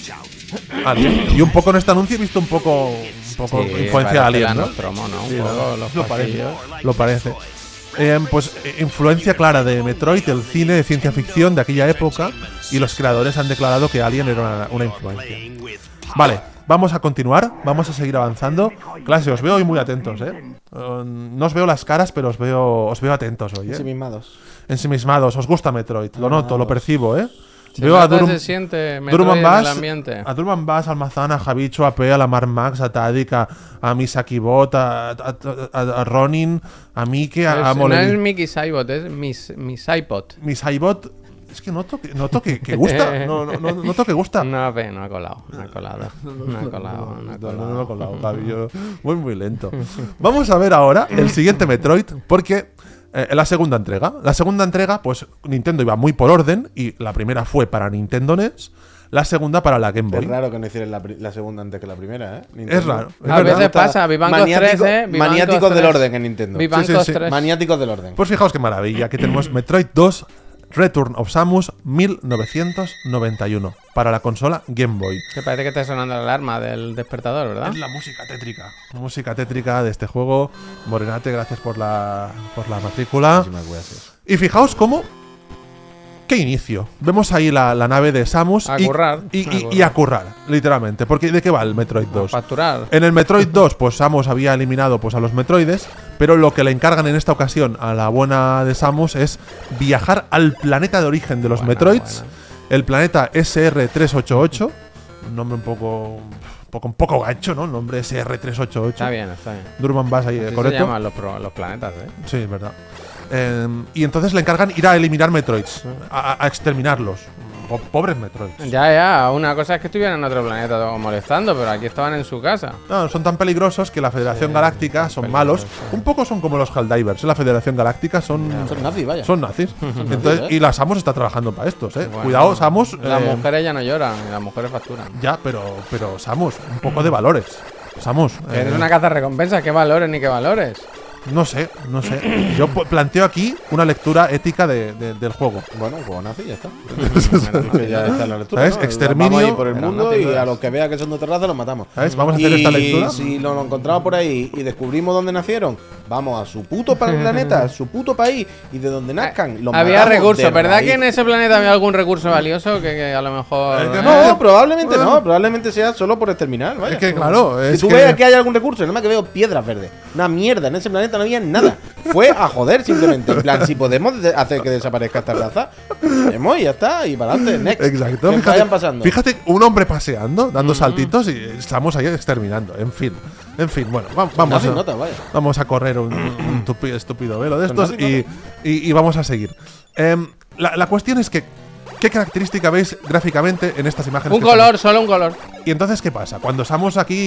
Alien. Y un poco en este anuncio he visto un poco, un poco Sí, influencia parece la Alien, ¿no? Nostromo, ¿no? Un Sí, poco lo- los lo parece. pasillos. Lo parece. Eh, pues eh, influencia clara de Metroid, el cine de ciencia ficción de aquella época, y los creadores han declarado que Alien era una, una influencia. Vale, vamos a continuar, vamos a seguir avanzando. Clase, os veo hoy muy atentos, ¿eh? Eh, no os veo las caras, pero os veo, os veo atentos hoy, ¿eh? Ensimismados. Ensimismados, os gusta Metroid, lo noto, lo percibo, ¿eh? Se Veo a nota, Durum, se siente Metroid Durman en el Bass, ambiente. a Durman Bass, al Mazán, a Javicho, a P, a la Mar Max, a Tadik, a, a Misaki Bot, a, a, a, a Ronin, a Mike, a, a Es- no Moleni- es Mickey Saibot, es Miss, Miss iPod. Misaibot. Es que noto que, noto que, que gusta. No, no, no, noto que gusta. No, ve, no ha colado, no ha colado. No ha colado, no ha No, no, no lo he colado. colado, Javi, yo- muy, muy lento. Vamos a ver ahora el siguiente Metroid, porque eh, la segunda entrega. La segunda entrega, pues Nintendo iba muy por orden, y la primera fue para Nintendo N E S, la segunda para la Game Es Boy. raro que no hicieran la, pri- la segunda antes que la primera, ¿eh? Es raro. es A verdad. veces pasa, Vivancos Maniático- tres, ¿eh? Vivancos Maniáticos del tres. orden en Nintendo. Vivancos Sí, sí, sí. tres. Maniáticos del orden. Pues fijaos qué maravilla. Aquí tenemos Metroid dos Return of Samus mil novecientos noventa y uno para la consola Game Boy. Que parece que está sonando la alarma del despertador, ¿verdad? Es la música tétrica. Música tétrica de este juego. Morenate, gracias por la, por la matrícula. Muchísimas gracias. Y fijaos cómo. ¡Qué inicio! Vemos ahí la, la nave de Samus. A y, currar, Y, a y- currar. y a currar, literalmente. Porque ¿de qué va el Metroid dos? Facturar. En el Metroid dos, pues Samus había eliminado pues, a los Metroides, pero lo que le encargan en esta ocasión a la buena de Samus es viajar al planeta de origen de los Buena, Metroids, buena. el planeta S R trescientos ochenta y ocho, un nombre un poco, un poco, un poco gancho, ¿no? El nombre S R trescientos ochenta y ocho. Está bien, está bien. Durman Bass ahí, Así se correcto. llaman los, pro- los planetas, ¿eh? Sí, es verdad. Eh, y entonces le encargan ir a eliminar Metroids, a, a- a exterminarlos. Po- pobres Metroids. Ya, ya, una cosa es que estuvieran en otro planeta todo molestando, pero aquí estaban en su casa. No, son tan peligrosos que la Federación Sí, Galáctica son malos. peligrosos, sí. Un poco son como los Helldivers. ¿eh? La Federación Galáctica son, Son nazis, vaya. son nazis. Entonces, ¿eh? y la Samus está trabajando para estos, ¿eh? Bueno, Cuidado, Samus. Las eh, mujeres ya no lloran, y las mujeres facturan. Ya, pero, pero Samus, un poco de valores. Samus. Que eres eh, una caza recompensa, ¿qué valores ni qué valores? No sé, no sé. Yo pu- planteo aquí una lectura ética de- de- del juego. Bueno, juego nazi, ya está. Menos mal. Que ya está en la lectura. ¿Sabes? ¿no? Exterminio. Vamos a ir por el Pero mundo no te y a dudas. los que vea que son de otra raza los matamos. ¿Sabes? Vamos a hacer y esta lectura. si nos lo encontramos por ahí y descubrimos dónde nacieron, vamos a su puto pa- planeta, a su puto país y de donde nazcan. Los Había matamos recursos, de ¿verdad raíz. que en ese planeta había algún recurso valioso que, que a lo mejor... Es que eh? No, probablemente no, probablemente sea solo por exterminar. Vaya. Es que, claro, Si es tú que- ves que hay algún recurso, nada más que veo piedras verdes. Una mierda, en ese planeta no había nada. Fue a joder simplemente. En plan, si podemos de- hacer que desaparezca esta raza, podemos y ya está. Y para adelante, next. Exacto. Que vayan pasando. Fíjate, un hombre paseando, dando saltitos y estamos ahí exterminando. En fin. En fin, bueno, va- vamos Nazis a, notas, vaya. vamos a correr un, un tupi- estúpido velo de estos Son y, y- y vamos a seguir. Em, la, la cuestión es que, ¿qué característica veis gráficamente en estas imágenes? Un que color, solo un color. estamos- Y entonces, ¿qué pasa? Cuando Samus aquí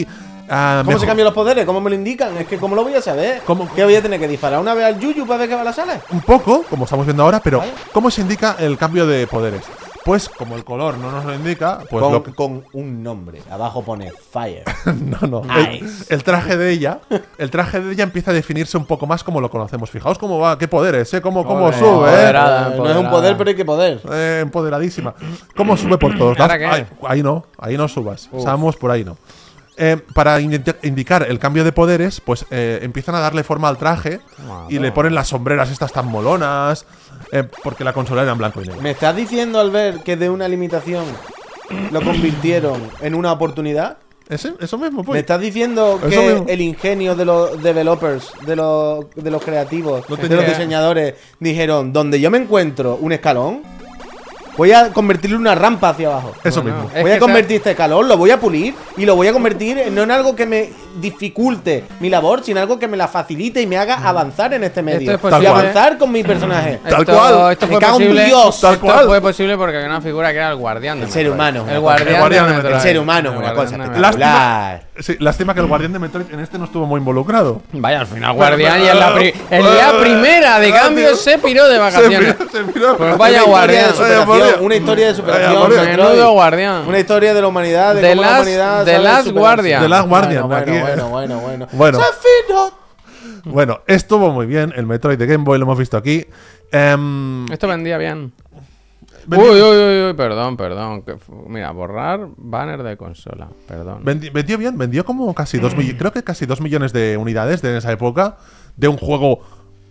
Ah, ¿Cómo mejor- se cambian los poderes? ¿Cómo me lo indican? Es que ¿cómo lo voy a saber? ¿Cómo? ¿Qué voy a tener que disparar una vez al Yuyu para ver qué va a la sala? Un poco, como estamos viendo ahora, pero Vale. ¿cómo se indica el cambio de poderes? Pues como el color no nos lo indica, pues con, lo que- con un nombre. Abajo pone Fire. no, no. El, el traje de ella, el traje de ella empieza a definirse un poco más como lo conocemos. Fijaos cómo va, qué poderes, ¿eh? Cómo, cómo Joder, sube, ¿eh? empoderada, no es un empoderada. poder, pero hay que poder. Eh, empoderadísima. ¿Cómo sube por todos ¿Ahora lados? qué? Ahí, ahí no, ahí no subas. Samus, por ahí no. Eh, para indi- indicar el cambio de poderes, pues eh, empiezan a darle forma al traje y le ponen las sombreras estas tan molonas, eh, porque la consola era en blanco y negro. ¿Me estás diciendo, Albert, que de una limitación lo convirtieron en una oportunidad? Ese- eso mismo, ¿Me pues. estás diciendo Eso que mismo. el ingenio de los developers, de los, de los creativos, No de tenía- los diseñadores, dijeron, donde yo me encuentro un escalón, voy a convertirle en una rampa hacia abajo? Eso Bueno, mismo. es Voy a que convertir este escalón, lo voy a pulir y lo voy a convertir en- no en algo que me dificulte mi labor, sino algo que me la facilite y me haga avanzar en este medio. es y posible. avanzar con mi personaje. Tal Esto- cual. Esto Me fue cago en posible, Dios. Tal esto cual. fue posible porque había una figura que era el guardián de El ser Metroid. humano, El una guardián, cosa. El guardián de de Metroid. El ser humano es El una guardián cosa de Metroid. espectacular. Sí, lástima que el guardián de Metroid en este no estuvo muy involucrado. Vaya, al final guardián y en la, pri- en Bueno, la primera de bueno, cambio tío. se piró de vacaciones. Se miró, se miró. Pues vaya Una historia guardián. de superación, Vaya por Dios. una historia de Vaya superación. por Dios. Metroid. Menudo guardián. Una historia de la humanidad, de The cómo la Last- humanidad The sabe Last superarse. Guardian. The Last Guardian, Bueno, aquí. bueno, bueno, bueno, Bueno. Sephiroth. Bueno, estuvo muy bien. El Metroid de Game Boy lo hemos visto aquí. Em, Esto vendía bien. vendió, Uy, uy, uy, uy, perdón, perdón. que fu- Mira, borrar banner de consola. Perdón. vendi- vendió bien. Vendió como casi dos millones. Creo que casi dos millones de unidades de esa época. De un juego.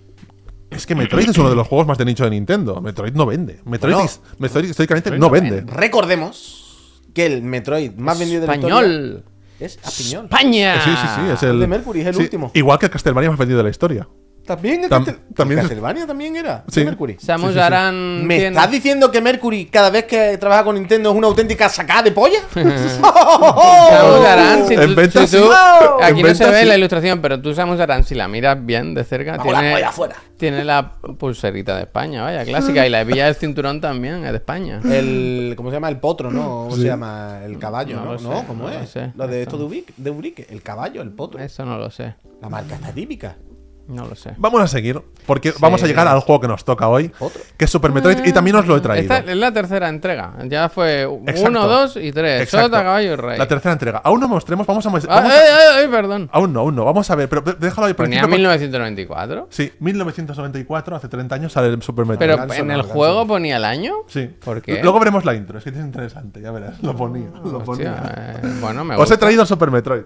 Es que Metroid es uno de los juegos más de nicho de Nintendo. Metroid no vende. Metroid, Bueno, is- Metroid históricamente no vende. Recordemos que el Metroid más vendido de la historia Español. es a piñón. España. Sí, sí, sí. Es el de Mercury, es el sí, último. Igual que el Castlevania más vendido de la historia. También el Tam- Castel- también el es- Castlevania también era Sí. de Mercury. Samus Sí, sí, sí. Aran ¿Me tiene- estás diciendo que Mercury cada vez que trabaja con Nintendo es una auténtica sacada de polla? Samus Aran, si En tú, venta si tú- sí. aquí En no se venta ve sí. la ilustración, pero tú Samus Aran, si la miras bien de cerca, Vamos la tiene, polla afuera. tiene la pulserita de España, vaya, clásica. Y la hebilla del cinturón también es de España. El, ¿cómo se llama? El potro, ¿no? ¿Cómo Sí. se llama? El caballo, No ¿no? lo sé, ¿No? ¿Cómo no lo es? sé. Lo de Eso esto de Ubrique, de Ubrique. El caballo, el potro. Eso no lo sé. La marca está típica. No lo sé. Vamos a seguir, porque vamos a llegar al juego que nos toca hoy, Otro. que es Super Metroid, y también os lo he traído. Esta es la tercera entrega. Ya fue Exacto. uno, dos y tres. Exacto. Sota, caballo y rey. La tercera entrega. Aún no mostremos, vamos a... Ah, vamos a- ay, ay, ay, perdón. Aún no, aún no. Vamos a ver, pero déjalo ahí por Ponía principio, mil novecientos noventa y cuatro. Sí, mil novecientos noventa y cuatro, hace treinta años sale el Super Metroid. Pero Ganso, en no, el ganso. juego ponía el año. Sí. ¿Por qué? Luego veremos la intro, es que es interesante, ya verás. Lo ponía, lo ponía. Hostia, eh, bueno, me Os gusta. he traído el Super Metroid.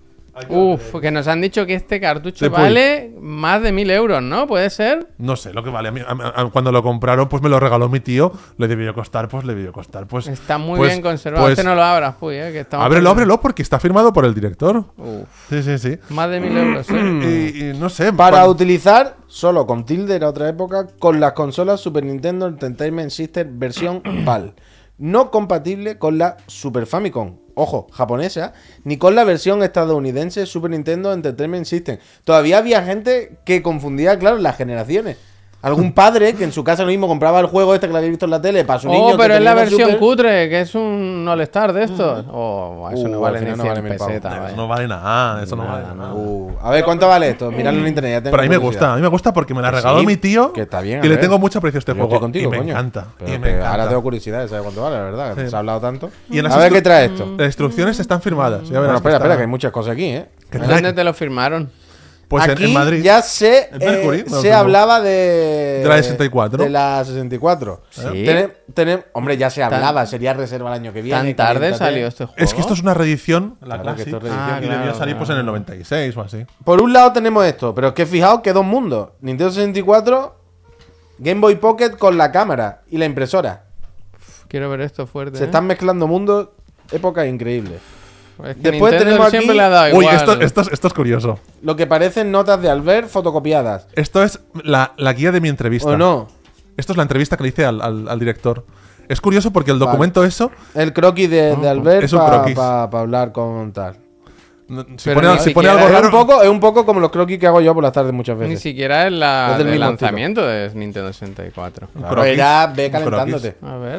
Uf, que nos han dicho que este cartucho Sí, pues. vale más de mil euros, ¿no? ¿Puede ser? No sé lo que vale. A mí, a- a- cuando lo compraron, pues me lo regaló mi tío. Le debió costar, pues le debió costar. Pues, Está muy pues- bien conservado. pues- Este no lo abras, puy, eh, que estamos ábrelo, perdiendo. ábrelo, porque está firmado por el director. Uf, Sí, sí, sí. más de mil euros, ¿eh? Y, y no sé. Para cuando- utilizar, solo con tilde era otra época, con las consolas Super Nintendo Entertainment System versión PAL. No compatible con la Super Famicom, ojo, japonesa, ni con la versión estadounidense Super Nintendo Entertainment System. Todavía había gente que confundía, claro, las generaciones. Algún padre que en su casa lo mismo compraba el juego este que lo había visto en la tele para su niño. Oh, que pero es tenía la una versión Super. cutre, que es un All-Star de estos. Oh, eso Uh, no al vale ni final no cien vale mil pavos. pesetas, Eso vaya. no vale nada, eso no Nada, vale nada. nada. Uh, a ver, ¿cuánto vale esto? Miradlo en internet. Ya tengo Pero a mí me curiosidad. gusta, a mí me gusta porque me la Que regaló sí, mi tío que está bien, y a le ver. tengo mucho aprecio a este Yo juego. estoy contigo, y me coño. encanta. Pero y me que encanta. ahora tengo curiosidad de saber cuánto vale, la verdad. que Sí. Se ha hablado tanto. Y en las A ver instru- qué trae esto. Las instrucciones están firmadas. Ya verás Bueno, espera, está- espera, que hay muchas cosas aquí, ¿eh? que ¿Dónde trae- te lo firmaron? Pues en- Aquí en, Madrid. ya se, En Mercury, eh, me lo se firmó. hablaba de... De la sesenta y cuatro. De la sesenta y cuatro. Sí. Tenem- tenem- hombre, ya se Tan- hablaba, sería reserva el año que viene. ¿Tan tarde caliéntate. salió este juego? Es que esto es una reedición, la Claro, que Classic, esto es reedición. Ah, y debió claro, salir pues en claro. el noventa y seis o así. Por un lado tenemos esto, pero es que fijaos que dos mundos. Nintendo sesenta y cuatro, Game Boy Pocket con la cámara y la impresora. Quiero ver esto fuerte. Se ¿eh? están mezclando mundos, épocas increíbles. Es que Después Nintendo tenemos siempre aquí- le ha dado Uy, igual. esto, esto, es- esto es curioso. Lo que parecen notas de Albert fotocopiadas. Esto es la, la guía de mi entrevista. ¿O no? Esto es la entrevista que le hice al, al- al director. Es curioso porque el documento eso. El croquis de, de Albert es un para croquis. hablar con tal. no- Si Pero pone, ni si pone siquiera- algo Es raro. un, poco, es un poco como los croquis que hago yo por las tardes muchas Ni veces. siquiera es la Es del del mismo lanzamiento de Nintendo sesenta y cuatro. Un Claro, croquis, ya ve un calentándote. A ver.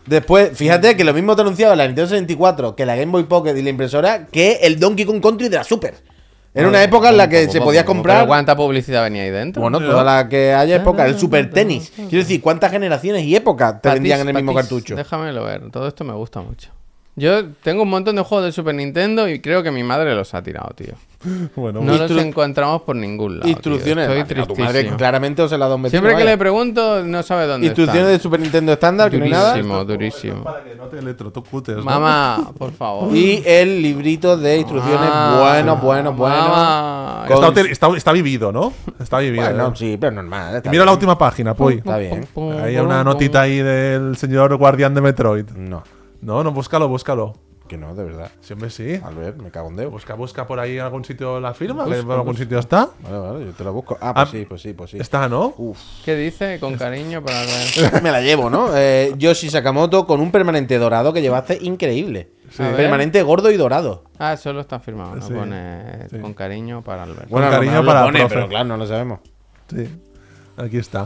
Después, fíjate que lo mismo te anunciaba la Nintendo sesenta y cuatro que la Game Boy Pocket y la impresora que el Donkey Kong Country de la Super. Era una época en la que se podía comprar. ¿Pero cuánta publicidad venía ahí dentro? Bueno, toda la que haya época. El Super Tenis. Quiero decir, ¿cuántas generaciones y épocas te vendían en el mismo Patis, cartucho? Déjamelo ver. Todo esto me gusta mucho. Yo tengo un montón de juegos de Super Nintendo y creo que mi madre los ha tirado, tío. Bueno, No los Instru- encontramos por ningún lado. Instrucciones. Tío. Ah, Estoy mira, tu madre tristísimo. claramente os la da un vecino. Siempre que vaya. le pregunto, no sabe dónde Instrucciones están. de Super Nintendo estándar, que no hay nada. Durísimo, durísimo. para que no te electrocutes, ¿no? Mamá, por favor. Y el librito de instrucciones, Ah, bueno, bueno, bueno. mamá. Está, Con- util- está- está vivido, ¿no? Está vivido. Bueno, ¿eh? sí, pero normal. Y está mira la bien. última página, pues. Está bien. Hay una notita ahí del señor guardián de Metroid. No, No, no, búscalo, búscalo. que no, de verdad. Sí, hombre, sí. Albert, me cago en Deus. Busca, busca por ahí en algún sitio la firma, que por algún sitio está. Vale, vale, yo te la busco. Ah, pues Ah, sí, pues sí, pues sí. Está, ¿no? Uf. ¿Qué dice? Con cariño para ver. Me la llevo, ¿no? Eh, Yoshi Sakamoto con un permanente dorado que llevaste increíble. A ver. Permanente gordo y dorado. Ah, solo está firmado. No Sí, pone sí. con cariño para Albert. Bueno, a lo cariño mejor lo para pone, profe. pero claro, no lo sabemos. Sí. Aquí está.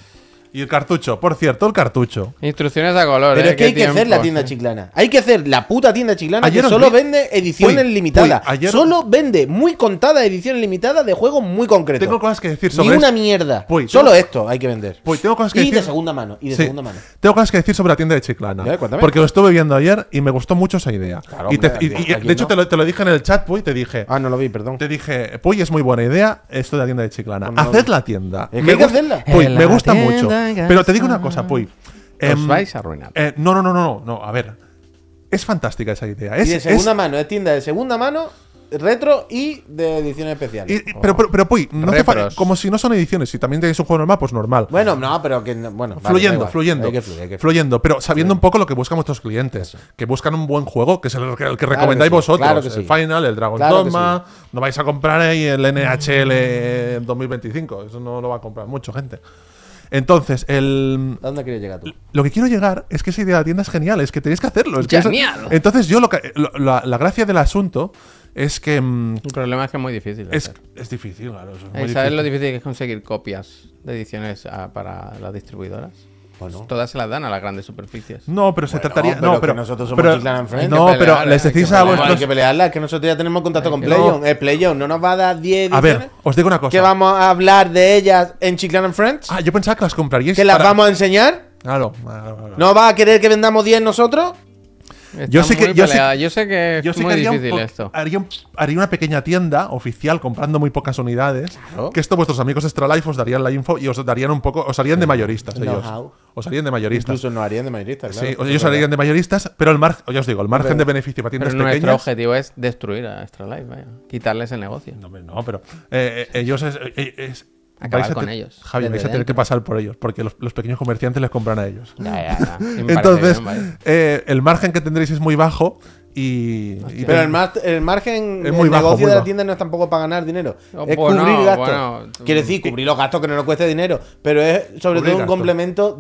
Y el cartucho, por cierto, el cartucho. Instrucciones a color. Pero eh, es que hay qué que hacer la tiempos, tienda eh. chiclana. Hay que hacer la puta tienda chiclana Ayer que os solo vi- vende ediciones Uy, limitadas. uy, ayer- Solo vende muy contadas ediciones limitadas de juegos muy concretos. Tengo cosas que decir Ni sobre una esto. mierda. Uy, Solo tengo- esto hay que vender. Pues tengo cosas que y decir. de segunda mano. Y de Sí. segunda mano. Tengo cosas que decir sobre la tienda de Chiclana. Ya, cuéntame. Porque lo estuve viendo ayer y me gustó mucho esa idea. Claro, y te- hombre, y- y- ¿a quién de hecho, no? te, lo, te lo dije en el chat, Puy, te dije. Ah, no lo vi, perdón. Te dije, Puy, es muy buena idea esto de la tienda de Chiclana. Pues no lo Haced vi. la tienda. Es que Me hay que gusta- hacerla. Puy, En me la gusta tienda mucho. que Pero te digo está- una cosa, Puy. Os Em, vais a arruinar. eh, no, no, no, no, no. A ver. Es fantástica esa idea. Es, y de es- segunda mano. Es tienda de segunda mano, retro y de ediciones especiales. y- y- pero, pero, pero, Puy, no hace fa- Repros. como si no son ediciones. Si también tenéis un juego normal, pues normal. Bueno, no, pero que. no- Bueno, vale, da fluyendo, igual. fluyendo. Hay que fluir, hay que fluir. fluyendo, pero sabiendo un poco lo que buscan vuestros clientes. Que buscan un buen juego, que es el que, el que recomendáis que sí, vosotros. claro que el sí. Final, el Dragon Claro que Dogma. No vais a comprar ahí el N H L dos mil veinticinco. Eso no lo va a comprar mucho gente. Entonces, el. ¿A dónde quieres llegar tú? Lo que quiero llegar es que esa idea de la tienda es genial, es que tenéis que hacerlo. Es que eso- ¡Genial! entonces, yo lo que. lo- la, la gracia del asunto es que. mm, El problema es que es muy difícil. de es, hacer. es difícil, claro. eso es Eh, muy ¿Sabes lo difícil. difícil que es conseguir copias de ediciones ah, para las distribuidoras? Bueno. Todas se las dan a las grandes superficies. No, pero se Bueno, trataría. pero no, que pero. nosotros somos pero- Chiclana and Friends. No, Hay que pero pelear, les hay que decís a pelear. Bueno, hay vuestros. que pelearla, es que nosotros ya tenemos contacto con que- PlayOn. El PlayOn no nos va a dar diez A ediciones. ver, os digo una cosa. ¿Que vamos a hablar de ellas en Chiclana and Friends? Ah, yo pensaba que las compraríais. ¿Que las para- vamos a enseñar? Claro. claro, claro. ¿No va a querer que vendamos diez nosotros? Está Yo sé que- muy yo sé- peleada. Yo sé que es Yo sí que muy haría, un difícil po- esto. haría, un- haría una pequeña tienda oficial comprando muy pocas unidades. Claro. Que esto vuestros amigos Extra Life os darían la info y os darían un poco. Os harían de mayoristas ellos. Know-how. Os harían de mayoristas. Incluso nos harían de mayoristas, claro. Sí, o- ellos harían de mayoristas, pero el margen, ya os digo, el margen de verdad. beneficio para tiendas Pero nuestro pequeñas. objetivo es destruir a Extra Life, vaya. Quitarles el negocio. No, hombre, no, pero eh, eh, ellos es, eh, es- Acabar vais a con te- ellos, Javi, desde vais a tener dentro. que pasar por ellos, porque los, los pequeños comerciantes les compran a ellos. Ya, ya, ya. Sí, me parece Entonces, bien, vaya. eh, el margen que tendréis es muy bajo y. y Pero te- el, mar- el margen Es del muy bajo, negocio muy de la bajo. tienda no es tampoco para ganar dinero. Oh, es bueno, cubrir gastos. bueno. Quiere decir, cubrir los gastos que no nos cueste dinero. Pero es sobre Cubrir todo un gastos. complemento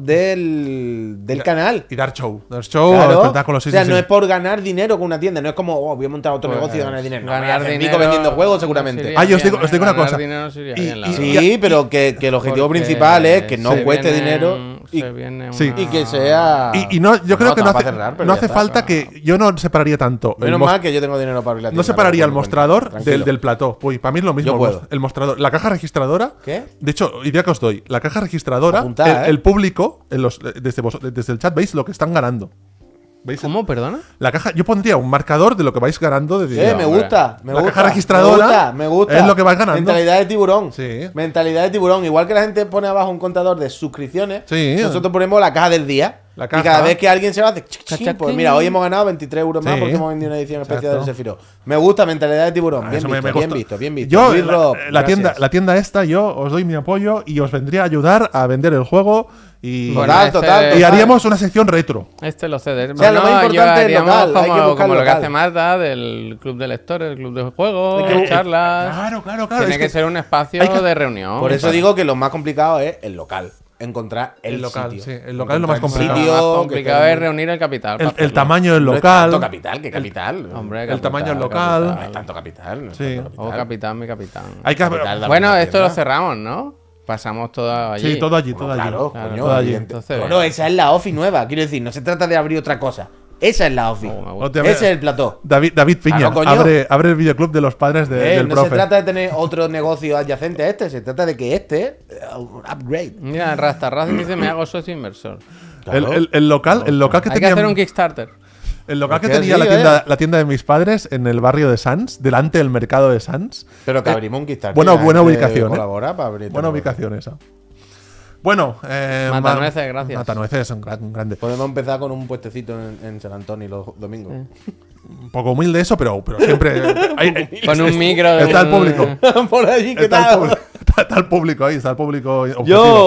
del, del y- canal. Y dar show. Dar show, Claro. espectáculos, sí, o sea, sí, no sí. es por ganar dinero con una tienda. No es como, oh, voy a montar otro Pues, negocio y ganar dinero. No, ganar me voy a hacer rico dinero vendiendo juegos no seguramente. sería Ah, yo os digo- bien, os digo una ganar cosa. dinero no sería Y- bien, la y- verdad. Sí, pero que, que el objetivo Porque principal es que no se cueste viene- dinero y, se viene Sí. una- y que sea. Y, y no, yo creo que no está hace, para cerrar, pero no ya hace está. falta que. Yo no separaría tanto. el Menos mos- mal que yo tengo dinero para abrir la tienda. No separaría el por mi cuenta. mostrador Tranquilo. del, del plató. Uy, para mí es lo mismo. Yo el puedo. mos- El mostrador. La caja registradora. ¿Qué? De hecho, idea que os doy. La caja registradora. Apuntad, el, ¿eh? el público, en los, desde, vos- desde el chat, veis lo que están ganando. ¿Veis? ¿Cómo? ¿Perdona? La caja, yo pondría un marcador de lo que vais ganando de Eh, dinero. me hombre. gusta, me La gusta. caja registradora me gusta, me gusta. es lo que vas ganando. Mentalidad de tiburón. Sí. Mentalidad de tiburón. Igual que la gente pone abajo un contador de suscripciones, Sí. nosotros ponemos la caja del día. La Y caja. cada vez que alguien se va, hace chic, chic, Cachaquín. pues mira, hoy hemos ganado veintitrés euros más Sí. porque hemos vendido una edición especial Exacto. del Sephiroth. Me gusta mentalidad de tiburón. Ah, Bien eso visto, me- me bien gusta. visto, bien visto. Yo, Luis la, Rob, la tienda, gracias. la tienda esta, yo os doy mi apoyo y os vendría a ayudar a vender el juego y, Bueno, Total, este- total, y total. haríamos una sección retro. Este lo cede. O sea, lo más importante es haríamos local, hay que como, buscar como lo que local. hace Marta del club de lectores, el club de juegos, Hay que- charlas. Claro, claro, claro. Tiene es que, que ser un espacio hay que- de reunión. Por eso Para- digo que lo más complicado es el local. Encontrar el, El local, sitio. sí, el local es lo más Encontrar el Lo complicado. sitio, más que complicado todo es el mundo- reunir el capital. el, para el hacerlo. tamaño del No es local. tanto capital, que capital. Hombre, el tamaño del capital, local. No es tanto capital. no es Sí. tanto Oh, capitán, mi capitán. Hay que Capital, la Bueno, misma esto lo tienda. cerramos, ¿no? pasamos todo allí. Sí, todo allí, todo allí. Claro, Claro, coño. todo allí. evidente. Entonces, Bueno, esa es la OFI nueva. Quiero decir, no se trata de abrir otra cosa. Esa es la OFI. Oh, me gusta. Hostia, Ese es el plató. David, David Piña, Claro, coño. abre, abre el videoclub de los padres de- Eh, del no profe. se trata de tener otro negocio adyacente a este, se trata de que este, eh, un upgrade. Mira, Rasta Racing dice: me hago socio inversor. El, el- el local, el local que Hay que tenía, hacer un Kickstarter. el local que ¿Qué tenía has la dicho, tienda, eh? la tienda de mis padres en el barrio de Sans, delante del mercado de Sans. Pero que abrimos un Kickstarter. buena- la buena gente ubicación, ¿eh? colabora para abrir Buena todo. ubicación esa. Bueno, eh, Matanueces, ma- gracias. Matanueces es un gran- un grande. Podemos empezar con un puestecito en, en San Antonio los domingos. Un poco humilde eso, pero, pero siempre. hay- hay- Con un micro. de- está el público. Por allí, ¿qué Está el, tal? público está, está el público ahí, está el público objetivo.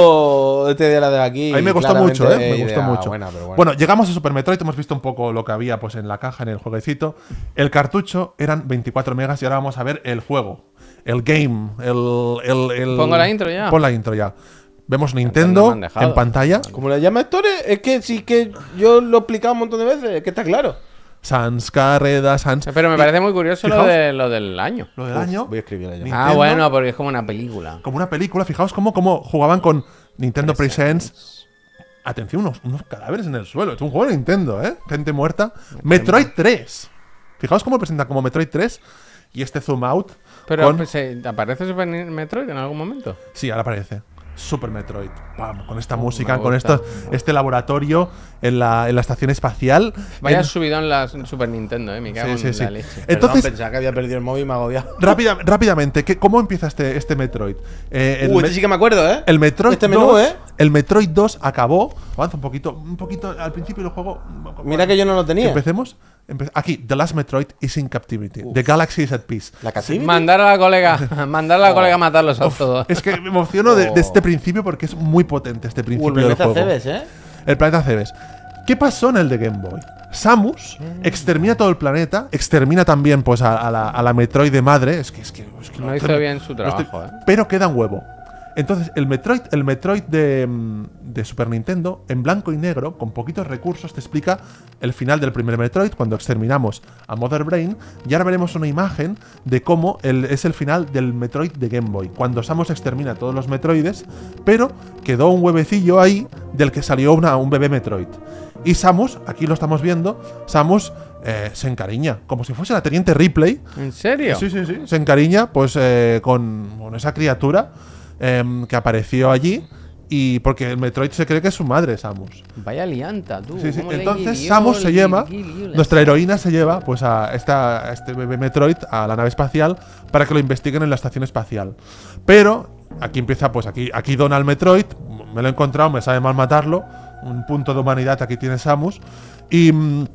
Yo, este día la de aquí. A mí me gustó claramente mucho, ¿eh? es Me gustó idea mucho. buena, pero bueno. Bueno, llegamos a Super Metroid, hemos visto un poco lo que había pues en la caja, en el jueguecito. El cartucho eran veinticuatro megas y ahora vamos a ver el juego. El game. El, el, el- ¿Pongo la intro ya? Pon la intro ya. Vemos no me Nintendo han dejado. en pantalla. Como le llama Store, es que sí que yo lo he explicado un montón de veces, es que está claro. Sans, Carreda, Sans. Pero me Y parece muy curioso lo, fijaos, de, lo del año. lo del Uf, año. voy a escribirla ya. Ni- Ah, Nintendo. bueno, porque es como una película. Como una película. Fijaos cómo, cómo jugaban con Nintendo Presents. Atención, unos, unos cadáveres en el suelo. Es un juego de Nintendo, ¿eh? Gente muerta. Metroid tres. Fijaos cómo presenta como Metroid tres. Y este zoom out. Pero con- pues, ¿se- ¿aparece Super Ni- Metroid en algún momento? Sí, ahora aparece. Super Metroid. Pam, con esta Oh, música, me con gusta. esto, este laboratorio en la, en la estación espacial. Vaya En- subidón la Super Nintendo, eh. Me cago Sí, en sí, la sí. leche. Perdón, Entonces, pensaba que había perdido el móvil y me ha agobiado. rápida- rápidamente, ¿qué- ¿cómo empieza este, este Metroid? Eh, el Uh, me- este sí que me acuerdo, ¿eh? El Metroid Este menú, dos, ¿eh? El Metroid dos acabó. Avanza un poquito, un poquito al principio del juego. Mira que yo no lo tenía. Empecemos. Empe- aquí, The Last Metroid is in captivity. The galaxy is at peace. La Captivity. Mandar a la colega, mandar a la colega a matarlos a todos. Es que me emociono de, de este principio porque es muy potente este Uh, el principio del planeta juego. Cebes, ¿eh? El planeta Cebes. ¿Qué pasó en el de Game Boy? Samus extermina todo el planeta, extermina también pues a, a la, a la Metroid de madre. Es que, es que, es que No hizo bien su no estoy- trabajo, eh. Pero queda un huevo. Entonces, el Metroid, el Metroid de, mm, de Super Nintendo, en blanco y negro, con poquitos recursos, te explica el final del primer Metroid, cuando exterminamos a Mother Brain. Y ahora veremos una imagen de cómo el- es el final del Metroid de Game Boy, cuando Samus extermina a todos los Metroides, pero quedó un huevecillo ahí del que salió una, un bebé Metroid. Y Samus, aquí lo estamos viendo, Samus eh, se encariña, como si fuese la Teniente Ripley. ¿En serio? Sí, sí, sí. Se encariña pues eh, con, con esa criatura em, que apareció allí. Y porque el Metroid se cree que es su madre, Samus. Vaya lianta, tú. Sí, sí. ¿cómo le Entonces guió, Samus se le lleva, guió la- nuestra heroína se lleva pues a, esta, a este bebé Metroid a la nave espacial para que lo investiguen en la estación espacial. Pero aquí empieza, pues aquí, aquí dona al Metroid, me lo he encontrado, me sabe mal matarlo, un punto de humanidad aquí tiene Samus. Y, mm,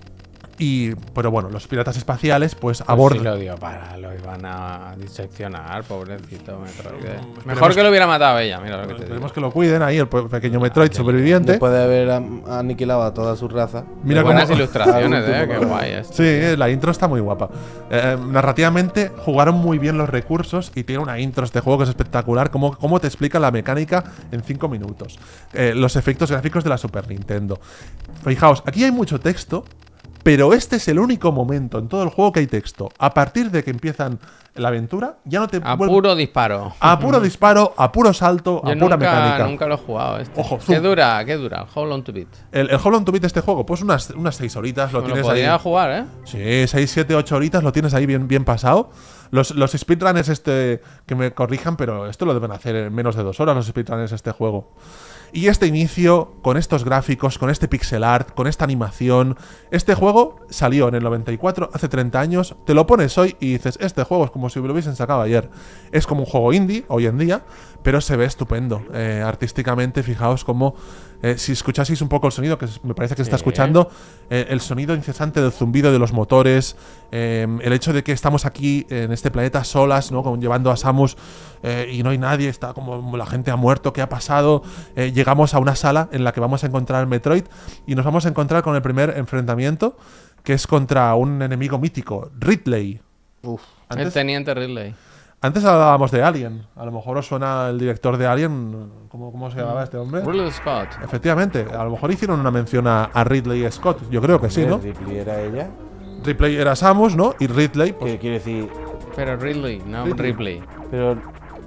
y pero bueno, los piratas espaciales pues Pues abordan. sí lo dio para, lo iban a diseccionar, pobrecito Metroid. eh. esperemos Mejor que que- lo hubiera matado ella, mira lo que te digo. Esperemos que lo cuiden ahí, el pe- pequeño Metroid superviviente. Después de haber am- aniquilado a toda su raza. Mira Buenas cómo- ilustraciones, Al eh, último, qué ¿no? guay esto. Sí, eh, la intro está muy guapa. Eh, narrativamente jugaron muy bien los recursos y tiene una intro este juego que es espectacular. Cómo, cómo te explica la mecánica en cinco minutos. Eh, los efectos gráficos de la Super Nintendo. Fijaos, aquí hay mucho texto, pero este es el único momento en todo el juego que hay texto. A partir de que empiezan la aventura, ya no te A vuelve- puro disparo. a puro disparo, a puro salto, Yo a pura nunca, mecánica. nunca lo he jugado este. Ojo, ¿Qué zoom. dura? ¿Qué dura? How long to beat? El, el Hold On To Beat de este juego, pues unas, unas seis horitas lo Me lo tienes podría ahí. jugar, ¿eh? Sí, seis, siete, ocho horitas lo tienes ahí bien, bien pasado. Los, los speedrunners este, que me corrijan, pero esto lo deben hacer en menos de dos horas los speedrunners este juego. Y este inicio, con estos gráficos, con este pixel art, con esta animación. Este juego salió en el noventa y cuatro, hace treinta años. Te lo pones hoy y dices, este juego es como si lo hubiesen sacado ayer. Es como un juego indie hoy en día, pero se ve estupendo. Eh, artísticamente, fijaos cómo, eh, si escuchaseis un poco el sonido, que es- me parece que se está Sí. escuchando, eh, el sonido incesante del zumbido de los motores, eh, el hecho de que estamos aquí en este planeta solas, ¿no? Como llevando a Samus eh, y no hay nadie, está como la gente ha muerto, ¿qué ha pasado? Eh, llegamos a una sala en la que vamos a encontrar al Metroid y nos vamos a encontrar con el primer enfrentamiento, que es contra un enemigo mítico, Ridley. Uf. El Antes, teniente Ridley. antes hablábamos de Alien, a lo mejor os suena el director de Alien, ¿cómo, cómo se llamaba este hombre? Ridley Scott. Efectivamente, a lo mejor hicieron una mención a, a Ridley Scott, yo creo que sí, ¿no? Ripley era ella. Ripley era Samus, ¿no? Y Ridley, pues, Que quiere decir. Pero Ridley, no Ridley. Ripley. Pero.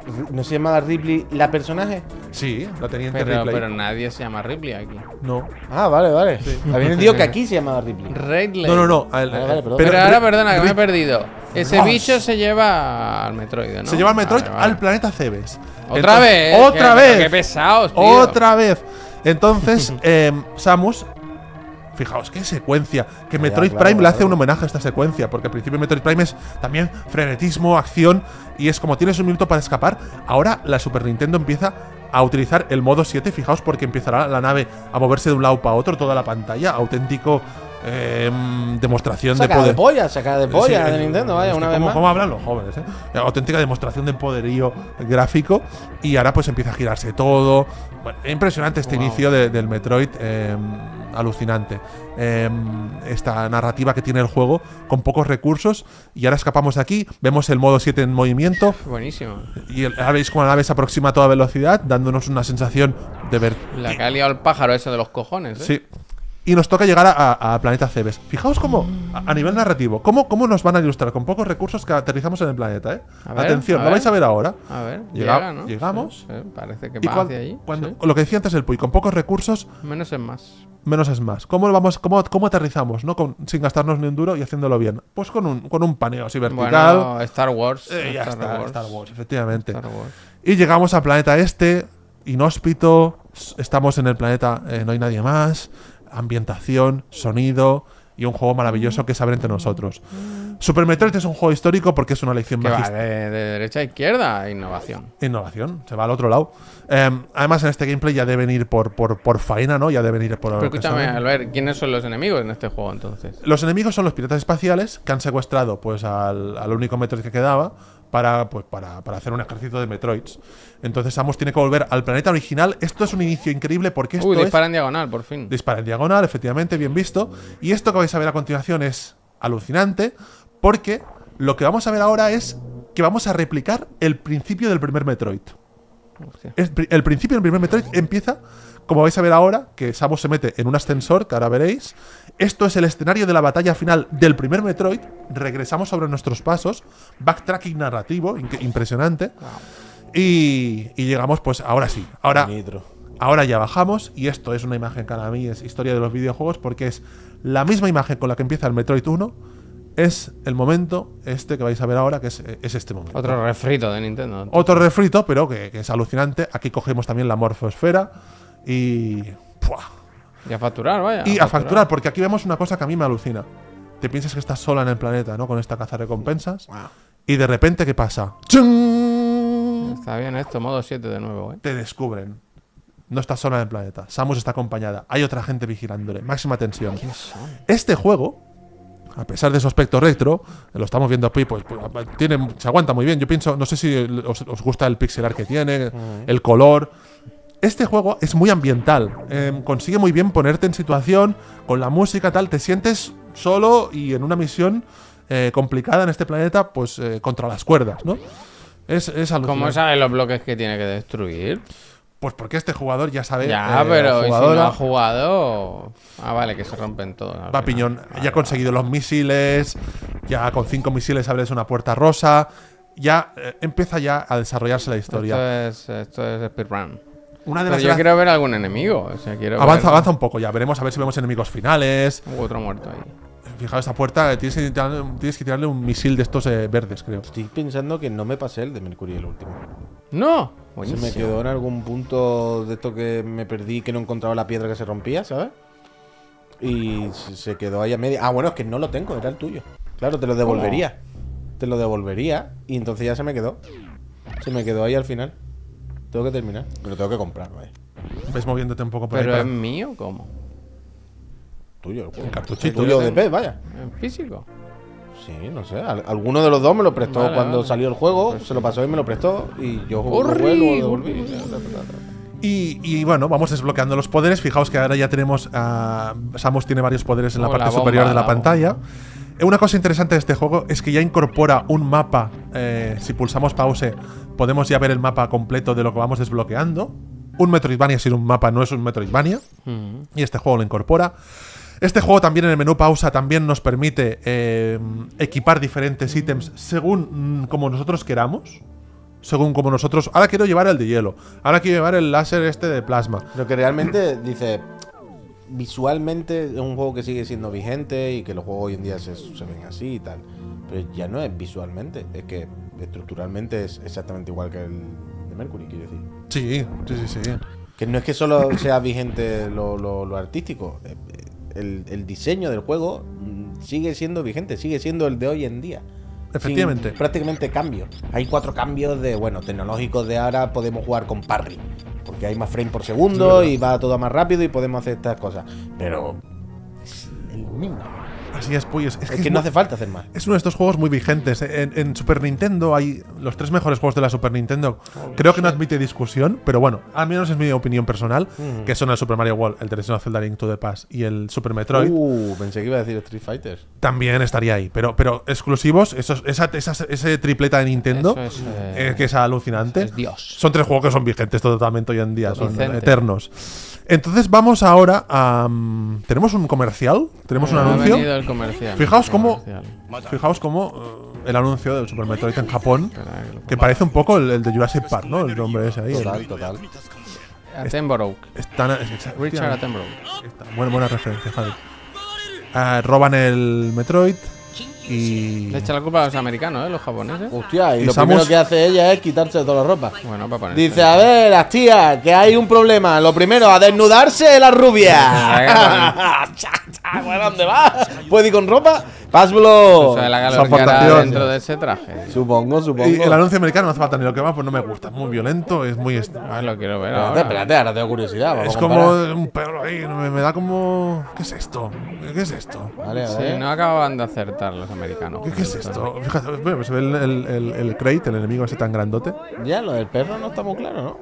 ¿No se llamaba Ripley la personaje? Sí, la teniente Pero, Ripley. pero nadie se llama Ripley aquí. No. Ah, vale, vale. Habían dicho que aquí se llamaba Ripley. Ripley. No, no, no. el- Vale, vale, perdón. Pero, ahora, Ri- perdona, que me he Ri- perdido. Ese Dios. bicho se lleva al Metroid, ¿no? Se lleva al Metroid Vale, vale. al planeta Cebes. ¡Otra Entonces- vez! ¡Otra ¡Qué- vez! ¡Qué pesados, tío! ¡Otra vez! Entonces, eh, Samus. Fijaos, qué secuencia. Que Ya, Metroid claro, Prime le hace claro. un homenaje a esta secuencia. Porque al principio Metroid Prime es también frenetismo, acción. Y es como tienes un minuto para escapar. Ahora la Super Nintendo empieza a utilizar el modo siete. Fijaos, porque empezará la nave a moverse de un lado para otro, toda la pantalla. Auténtico eh, demostración de Sacada poder. de polla, sacada de polla Sí, de es- Nintendo, vaya, es que una vez como, más. como hablan los jóvenes, ¿eh? Auténtica demostración de poderío gráfico. Y ahora pues empieza a girarse todo. Bueno, impresionante este Wow. inicio de- del Metroid. eh, alucinante. Eh, esta narrativa que tiene el juego con pocos recursos. Y ahora escapamos de aquí. Vemos el modo siete en movimiento. Buenísimo. Y el- ahora veis cómo la nave se aproxima a toda velocidad, dándonos una sensación de ver. La que ha liado el pájaro ese de los cojones, ¿eh? Sí. Y nos toca llegar a, a- a Planeta Cebes. Fijaos cómo, a, a nivel narrativo, cómo, cómo nos van a ilustrar con pocos recursos que aterrizamos en el planeta, ¿eh? A ver, Atención, a lo ver. vais a ver ahora. A ver, Llega- llega, ¿no? llegamos. Sí, sí, parece que Y va cuan- hacia allí. cuando- sí. Lo que decía antes el Puy, con pocos recursos, Menos es más. menos es más. ¿Cómo, lo vamos, cómo, cómo aterrizamos? ¿No? Con- sin gastarnos ni un duro y haciéndolo bien. Pues con un, con un paneo así vertical. Bueno, Star Wars. Eh, ya Star está, Wars. Star Wars, efectivamente. Star Wars. Y llegamos al planeta este, inhóspito. s- Estamos en el planeta, eh, no hay nadie más. Ambientación, sonido y un juego maravilloso que es saber entre nosotros. Super Metroid es un juego histórico porque es una lección Que va magistral. de, de derecha a izquierda, innovación. Innovación, se va al otro lado. Eh, además, en este gameplay ya deben ir por, por, por faena, ¿no? Ya deben ir por. Pero lo que escúchame, saben. Albert, ¿quiénes son los enemigos en este juego entonces? Los enemigos son los piratas espaciales que han secuestrado pues al, al único Metroid que quedaba para, pues, para, para hacer un ejército de Metroids. Entonces Samus tiene que volver al planeta original. Esto es un inicio increíble porque esto Uy, es dispara en diagonal, por fin. dispara en diagonal, efectivamente, bien visto. Y esto que vais a ver a continuación es alucinante porque lo que vamos a ver ahora es que vamos a replicar el principio del primer Metroid. Hostia. Es pri- El principio del primer Metroid empieza, como vais a ver ahora, que Samus se mete en un ascensor, que ahora veréis. Esto es el escenario de la batalla final del primer Metroid. Regresamos sobre nuestros pasos. Backtracking narrativo, inc- impresionante. Y, y llegamos, pues ahora sí. Ahora, Nitro. ahora ya bajamos. Y esto es una imagen que para mí es historia de los videojuegos, porque es la misma imagen con la que empieza el Metroid uno. Es el momento este que vais a ver ahora, que es, es este momento. Otro refrito de Nintendo. Otro refrito, pero que, que es alucinante. Aquí cogemos también la morfosfera y. ¡Pua! Y a facturar, vaya. Y a facturar, porque aquí vemos una cosa que a mí me alucina. Te piensas que estás sola en el planeta, ¿no? Con esta caza recompensas. Y de repente, ¿qué pasa? ¡Chun! Está bien esto, modo siete de nuevo, ¿eh? Te descubren. No estás sola en el planeta. Samus está acompañada. Hay otra gente vigilándole. Máxima tensión. Este juego, a pesar de su aspecto retro, lo estamos viendo aquí, pues, pues, tiene, se aguanta muy bien. Yo pienso, no sé si os, os gusta el pixel art que tiene, el color. Este juego es muy ambiental. eh, consigue muy bien ponerte en situación con la música, tal. Te sientes solo y en una misión eh, complicada en este planeta, pues eh, contra las cuerdas, ¿no? Es, es alucinante. ¿Cómo sabe los bloques que tiene que destruir? Pues porque este jugador ya sabe. Ya, eh, pero ¿y si no jugadora, ha jugado? Ah, vale, que se rompen todos. al va final. piñón. Vale, Ya ha conseguido los misiles. Ya con cinco misiles abres una puerta rosa. Ya eh, empieza ya a desarrollarse la historia. Esto es, esto es speedrun. Una de Pero las yo gra- quiero ver algún enemigo. O sea, quiero avanza, ver- avanza un poco ya. Veremos a ver si vemos enemigos finales. Uh, otro muerto ahí. Fijaos esta puerta. Tienes que, tirarle, tienes que tirarle un misil de estos eh, verdes, creo. Estoy pensando que no me pasé el de Mercury el último. ¡No! Se Buenísimo. me quedó en algún punto de esto que me perdí, que no encontraba la piedra que se rompía, ¿sabes? Y se se quedó ahí a media. Ah, bueno, es que no lo tengo, era el tuyo. Claro, te lo devolvería. Te lo devolvería y entonces ya se me quedó. Se me quedó ahí al final. Tengo que terminar. Me lo tengo que comprar, vaya. Ves moviéndote un poco por ¿Pero ahí. es para- mío? ¿Cómo? Tuyo, el juego. El cartuchito. Tuyo de P E S, vaya. ¿En físico? Sí, no sé. al- Alguno de los dos me lo prestó Vale, cuando vale. salió el juego. Pues se lo pasó y me lo prestó. Y yo jugué, ¡Urri! lo devolví. Y, y bueno, vamos desbloqueando los poderes. Fijaos que ahora ya tenemos. a Samus tiene varios poderes en la Oh, parte la bomba, superior de la, la pantalla. Eh, Una cosa interesante de este juego es que ya incorpora un mapa. eh, si pulsamos pause, podemos ya ver el mapa completo de lo que vamos desbloqueando. Un Metroidvania sin un mapa no es un Metroidvania. Mm. Y este juego lo incorpora. Este juego también en el menú pausa también nos permite eh, equipar diferentes ítems según mm, como nosotros queramos. según como nosotros. Ahora quiero llevar el de hielo. Ahora quiero llevar el láser este de plasma. Lo que realmente dice, visualmente es un juego que sigue siendo vigente y que los juegos hoy en día se, se ven así y tal. Pero ya no es visualmente, es que estructuralmente es exactamente igual que el de Mercury, quiero decir. Sí, sí, sí, sí. Que no es que solo sea vigente lo, lo, lo artístico, el, el diseño del juego sigue siendo vigente, sigue siendo el de hoy en día. Efectivamente. Sin prácticamente cambios. Hay cuatro cambios de, bueno, tecnológicos de ahora podemos jugar con parry. Porque hay más frame por segundo y va todo más rápido y podemos hacer estas cosas. Pero es el mismo. Así es, pues. Es, Es, que, que es no muy- hace falta hacer más. es uno de estos juegos muy vigentes. En, en Super Nintendo hay los tres mejores juegos de la Super Nintendo. Creo que no admite discusión, pero bueno, al menos es mi opinión personal, Mm. que son el Super Mario World, el The Legend of Zelda Link to the Past y el Super Metroid. Uh, pensé que iba a decir Street Fighter. También estaría ahí, pero, pero exclusivos, esos, esa, esa- ese tripleta de Nintendo, Eso es, eh, eh, que es alucinante. es Dios. Son tres juegos que son vigentes totalmente hoy en día, son Vicente. eternos. Entonces vamos ahora a... mm, ¿tenemos un comercial? ¿Tenemos un Ha anuncio? venido el comercial. Fijaos cómo, Comercial. fijaos cómo eh, el anuncio del Super Metroid en Japón, Espera, que lo que parece un poco el, el de Jurassic Park, ¿no? El nombre ese ahí. el- Total, total. pongo. Attenborough. están- es- Richard Attenborough. Está, buena, buena referencia, Javi. Ah, roban el Metroid y... Le echa la culpa a los americanos, ¿eh? Los japoneses. Hostia, y, Y lo Samus- primero que hace ella es quitarse toda la ropa. Bueno, para poner. Dice, a ver, las tías, que hay un problema. Lo primero, a desnudarse la rubia. Bueno, ¿dónde vas? ¿Puede ir con ropa? Pásblo. O sea, la Esa galorguera aportación. dentro de ese traje. Supongo, supongo. Y el anuncio americano no hace falta ni lo que va, pues no me gusta. Es muy violento, es muy... est- A ver, lo quiero ver Espérate, ahora. espérate, ahora tengo curiosidad. vamos Es a como comparar. un perro ahí, me, me da como... ¿Qué es esto? ¿Qué es esto? Vale, a Sí, ver. no acaban de acertar los americanos. ¿Qué, qué es esto? Fíjate, bueno, se ve el, el, el, el crate, el enemigo ese tan grandote. Ya, lo del perro no está muy claro, ¿no?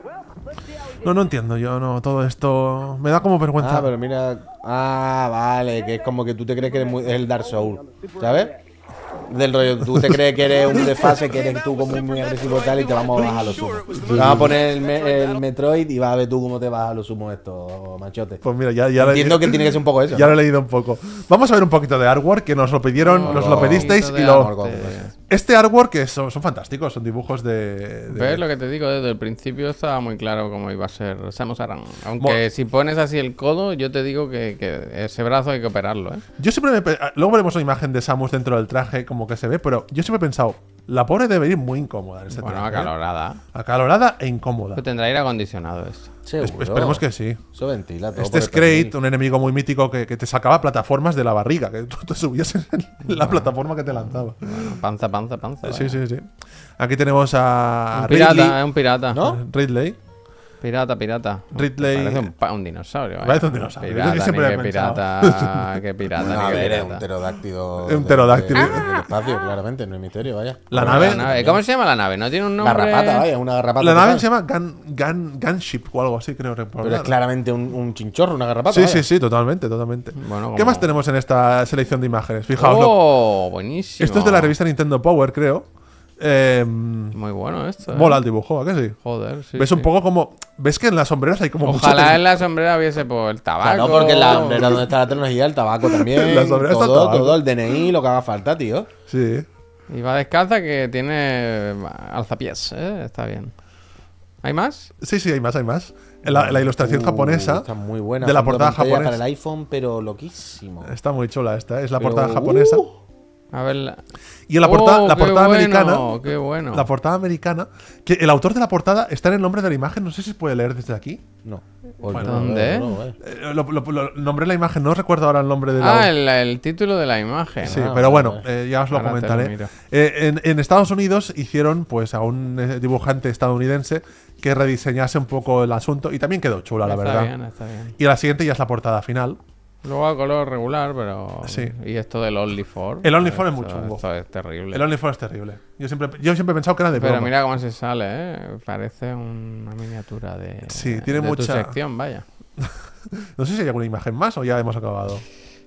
No, no entiendo yo, no, todo esto... Me da como vergüenza. Ah, pero mira. Ah, vale, que es como que tú te crees que eres muy- es el Dark Souls, ¿sabes? Del rollo, tú te crees que eres un desfase, que eres tú como muy agresivo y tal, y te vamos a bajar los humos. Te vamos a poner el, me- el Metroid y vas a ver tú cómo te bajas los humos esto, machote. Pues mira, ya, ya lo he- Entiendo que tiene que ser un poco eso. Ya lo he leído un poco. Vamos a ver un poquito de artwork, que nos lo pidieron, No, nos no, lo pedisteis de y lo... artwork. Este artwork que son, son fantásticos, son dibujos de... de- ¿Ves lo que te digo? Desde el principio estaba muy claro cómo iba a ser Samus Aran. Aunque Bueno. si pones así el codo, yo te digo que, que ese brazo hay que operarlo, ¿eh? Yo siempre me... pe- Luego veremos una imagen de Samus dentro del traje, como que se ve, pero yo siempre he pensado, la pobre debe ir muy incómoda en este Bueno, traje. ¿eh? acalorada. Acalorada e incómoda. Pero tendrá aire acondicionado esto. Seguro. Es- esperemos que sí. Eso ventila todo. Este por es el perfil. Crate, un enemigo muy mítico que, que te sacaba plataformas de la barriga, que tú te subías en la plataforma que te lanzaba. Bueno, panza, panza, panza. Sí, vaya. sí, sí. Aquí tenemos a Un pirata, Ridley. es un pirata. ¿No? Ridley. Pirata, pirata. Ridley- Parece un, pa- un dinosaurio. vaya. Parece un dinosaurio. Yo Pirata, siempre ni he que pensado. pirata, que pirata, No, ni a que ver, es un pirata. pterodáctilo. Un de- pterodáctilo. de- Del espacio, claramente, no hay misterio, vaya. La nave- La nave. ¿Cómo se llama la nave? ¿No tiene un nombre? Garrapata, vaya, una garrapata. La nave total. se llama Gun, Gun, Gunship o algo así, creo recordar. Pero es claramente un, un chinchorro, una garrapata. Sí, vaya. sí, sí, totalmente, totalmente. Bueno, ¿Qué como- más tenemos en esta selección de imágenes? Fijaos, lo- Oh, buenísimo. esto es de la revista Nintendo Power, creo. Eh, Muy bueno esto. ¿eh? mola el dibujo, ¿a qué sí? Joder, sí. ¿Ves un sí. poco como... ¿Ves que en las sombreras hay como mucho Ojalá te- en la sombrera hubiese por el tabaco. Claro, porque en la hombrera donde está la tecnología, el tabaco también. La sombrera está el todo, tabaco. todo, el D N I, lo que haga falta, tío. Sí. Y va descalza que tiene alzapiés, ¿eh? Está bien. ¿Hay más? Sí, sí, hay más, hay más. En la, la ilustración Uh, japonesa Está muy buena. de la fondo portada pantalla japonesa. Para el iPhone, pero loquísimo. Está muy chula esta, es la Pero, portada uh, japonesa. A ver. La... Y en la, porta- Oh, la qué portada bueno, americana... Qué bueno. La portada americana, que el autor de la portada está en el nombre de la imagen, no sé si se puede leer desde aquí. No. Bueno, ¿dónde? No, eh. Eh, lo, lo- lo- nombré la imagen, no recuerdo ahora el nombre de la... Ah, el, el título de la imagen. Sí, Ah, pero vale, bueno, vale. eh, ya os lo Ahora te lo comentaré. miro. Eh, en, en Estados Unidos hicieron pues a un eh, dibujante estadounidense que rediseñase un poco el asunto y también quedó chula, la Está verdad. bien, está bien. Y la siguiente ya es la portada final. Luego a color regular, pero. Sí. Y esto del Only For. El Only For es Esto- muy chungo. Esto es terrible. El Only For es terrible. Yo siempre, yo siempre he pensado que era de Pero broma. mira cómo se sale, ¿eh? Parece una miniatura de. Sí, tiene de mucha- tu sección, vaya. No sé si hay alguna imagen más o ya hemos acabado.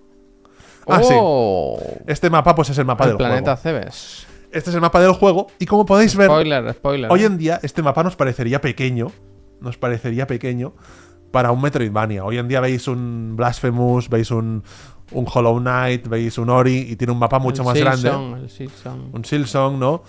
Ah, sí. ¡Oh! Este mapa pues es el mapa El del planeta juego. Cebes. Este es el mapa del juego y como podéis ver, Spoiler, spoiler. hoy ¿eh? en día este mapa nos parecería pequeño, nos parecería pequeño para un Metroidvania. Hoy en día veis un Blasphemous, veis un, un Hollow Knight, veis un Ori y tiene un mapa mucho El más grande. Silksong, el Silksong. Un Silksong, ¿no?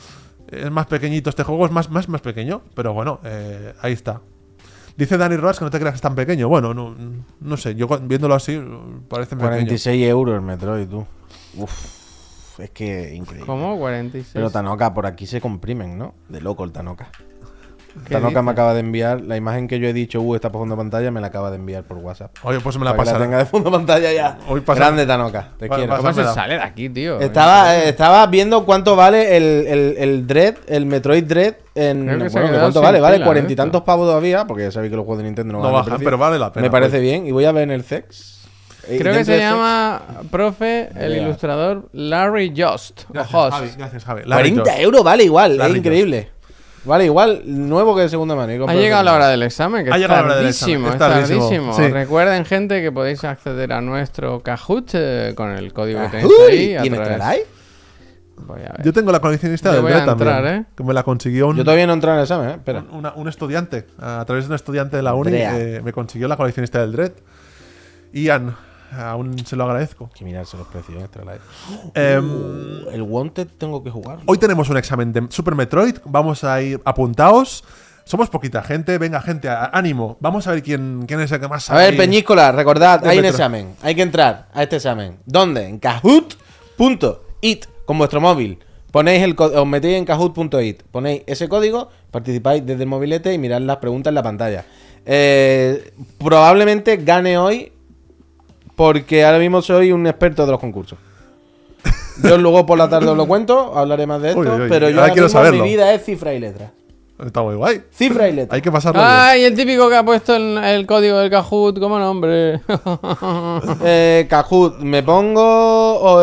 Es más pequeñito este juego, es más, más, más pequeño. Pero bueno, eh, ahí está. Dice Dani Roas que no te creas que es tan pequeño. Bueno, no, no sé, yo viéndolo así parece pequeño. cuarenta y seis euros el Metroid, tú. Uf, es que increíble. ¿Cómo? cuarenta y seis. Pero Tanoka, por aquí se comprimen, ¿no? De loco el Tanoka. ¿Qué Tanoka dices? me acaba de enviar la imagen que yo he dicho, uh, está por fondo de pantalla, me la acaba de enviar por WhatsApp. Oye, pues me la Para que la pasaré. tenga de fondo de pantalla ya. Hoy pasa- Grande Tanoka, te Va- quiero. va- ¿Cómo se Pásamela. sale de aquí, tío? Estaba, eh, estaba viendo cuánto vale el, el, el Dread, el Metroid Dread en. Creo que se ha Bueno, que quedado ¿cuánto sin vale? Vale pila cuarenta y esto. tantos pavos todavía, porque ya sabéis que los juegos de Nintendo no, No bajan de bajan, precio. pero vale la pena. Me parece pues. bien. Y voy a ver en el Zex. Eh, Creo que dentro se del llama, profe, el Vea. ilustrador Larry Jost. O Gracias, Host. Javi. Gracias, Javi. Zex. Larry cuarenta Jost. euros vale igual, Larry es increíble. Vale igual, nuevo que de segunda mano. He Ha comprado llegado el la segundo. hora del examen, que Ha es llegado la hora del tardísimo, examen, es es tardísimo, tardísimo. sí. Recuerden, gente, que podéis acceder a nuestro Kahoot eh, con el código que tenéis Uy, ahí. a ¿y en través- extra live? Voy a ver. Yo tengo la coleccionista Yo del voy a Dread también. entrar, ¿eh? Que me la consiguió un, Yo todavía no he entrado en el examen, ¿eh? Espera. un, una- un estudiante. A través de un estudiante de la uni Dread. eh, me consiguió la coleccionista del Dread. Ian, aún se lo agradezco. Hay que mirarse los precios en extra live. Em, Uh, el Wanted tengo que jugar. Hoy tenemos un examen de Super Metroid. Vamos a ir apuntados. Somos poquita gente. Venga, gente, a- ánimo. Vamos a ver quién, quién es el que más A sabe. ver, Peñíscola, recordad, De hay un Metro. examen. Hay que entrar a este examen. ¿Dónde? En kahoot punto it con vuestro móvil. Ponéis el co- os metéis en kahoot punto it, ponéis ese código, participáis desde el mobilete y mirad las preguntas en la pantalla. Eh, probablemente gane hoy porque ahora mismo soy un experto de los concursos. Yo luego por la tarde os lo cuento, hablaré más de esto, Uy, uy, uy, pero yo ahora ahora quiero mismo saberlo. mi vida es cifra y letra. Está muy guay. Cifra y letra. Hay que pasarlo bien. ¡Ay, el típico que ha puesto el, el código del Kahoot como nombre! Eh, Kahoot, me pongo o,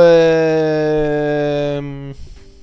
eh,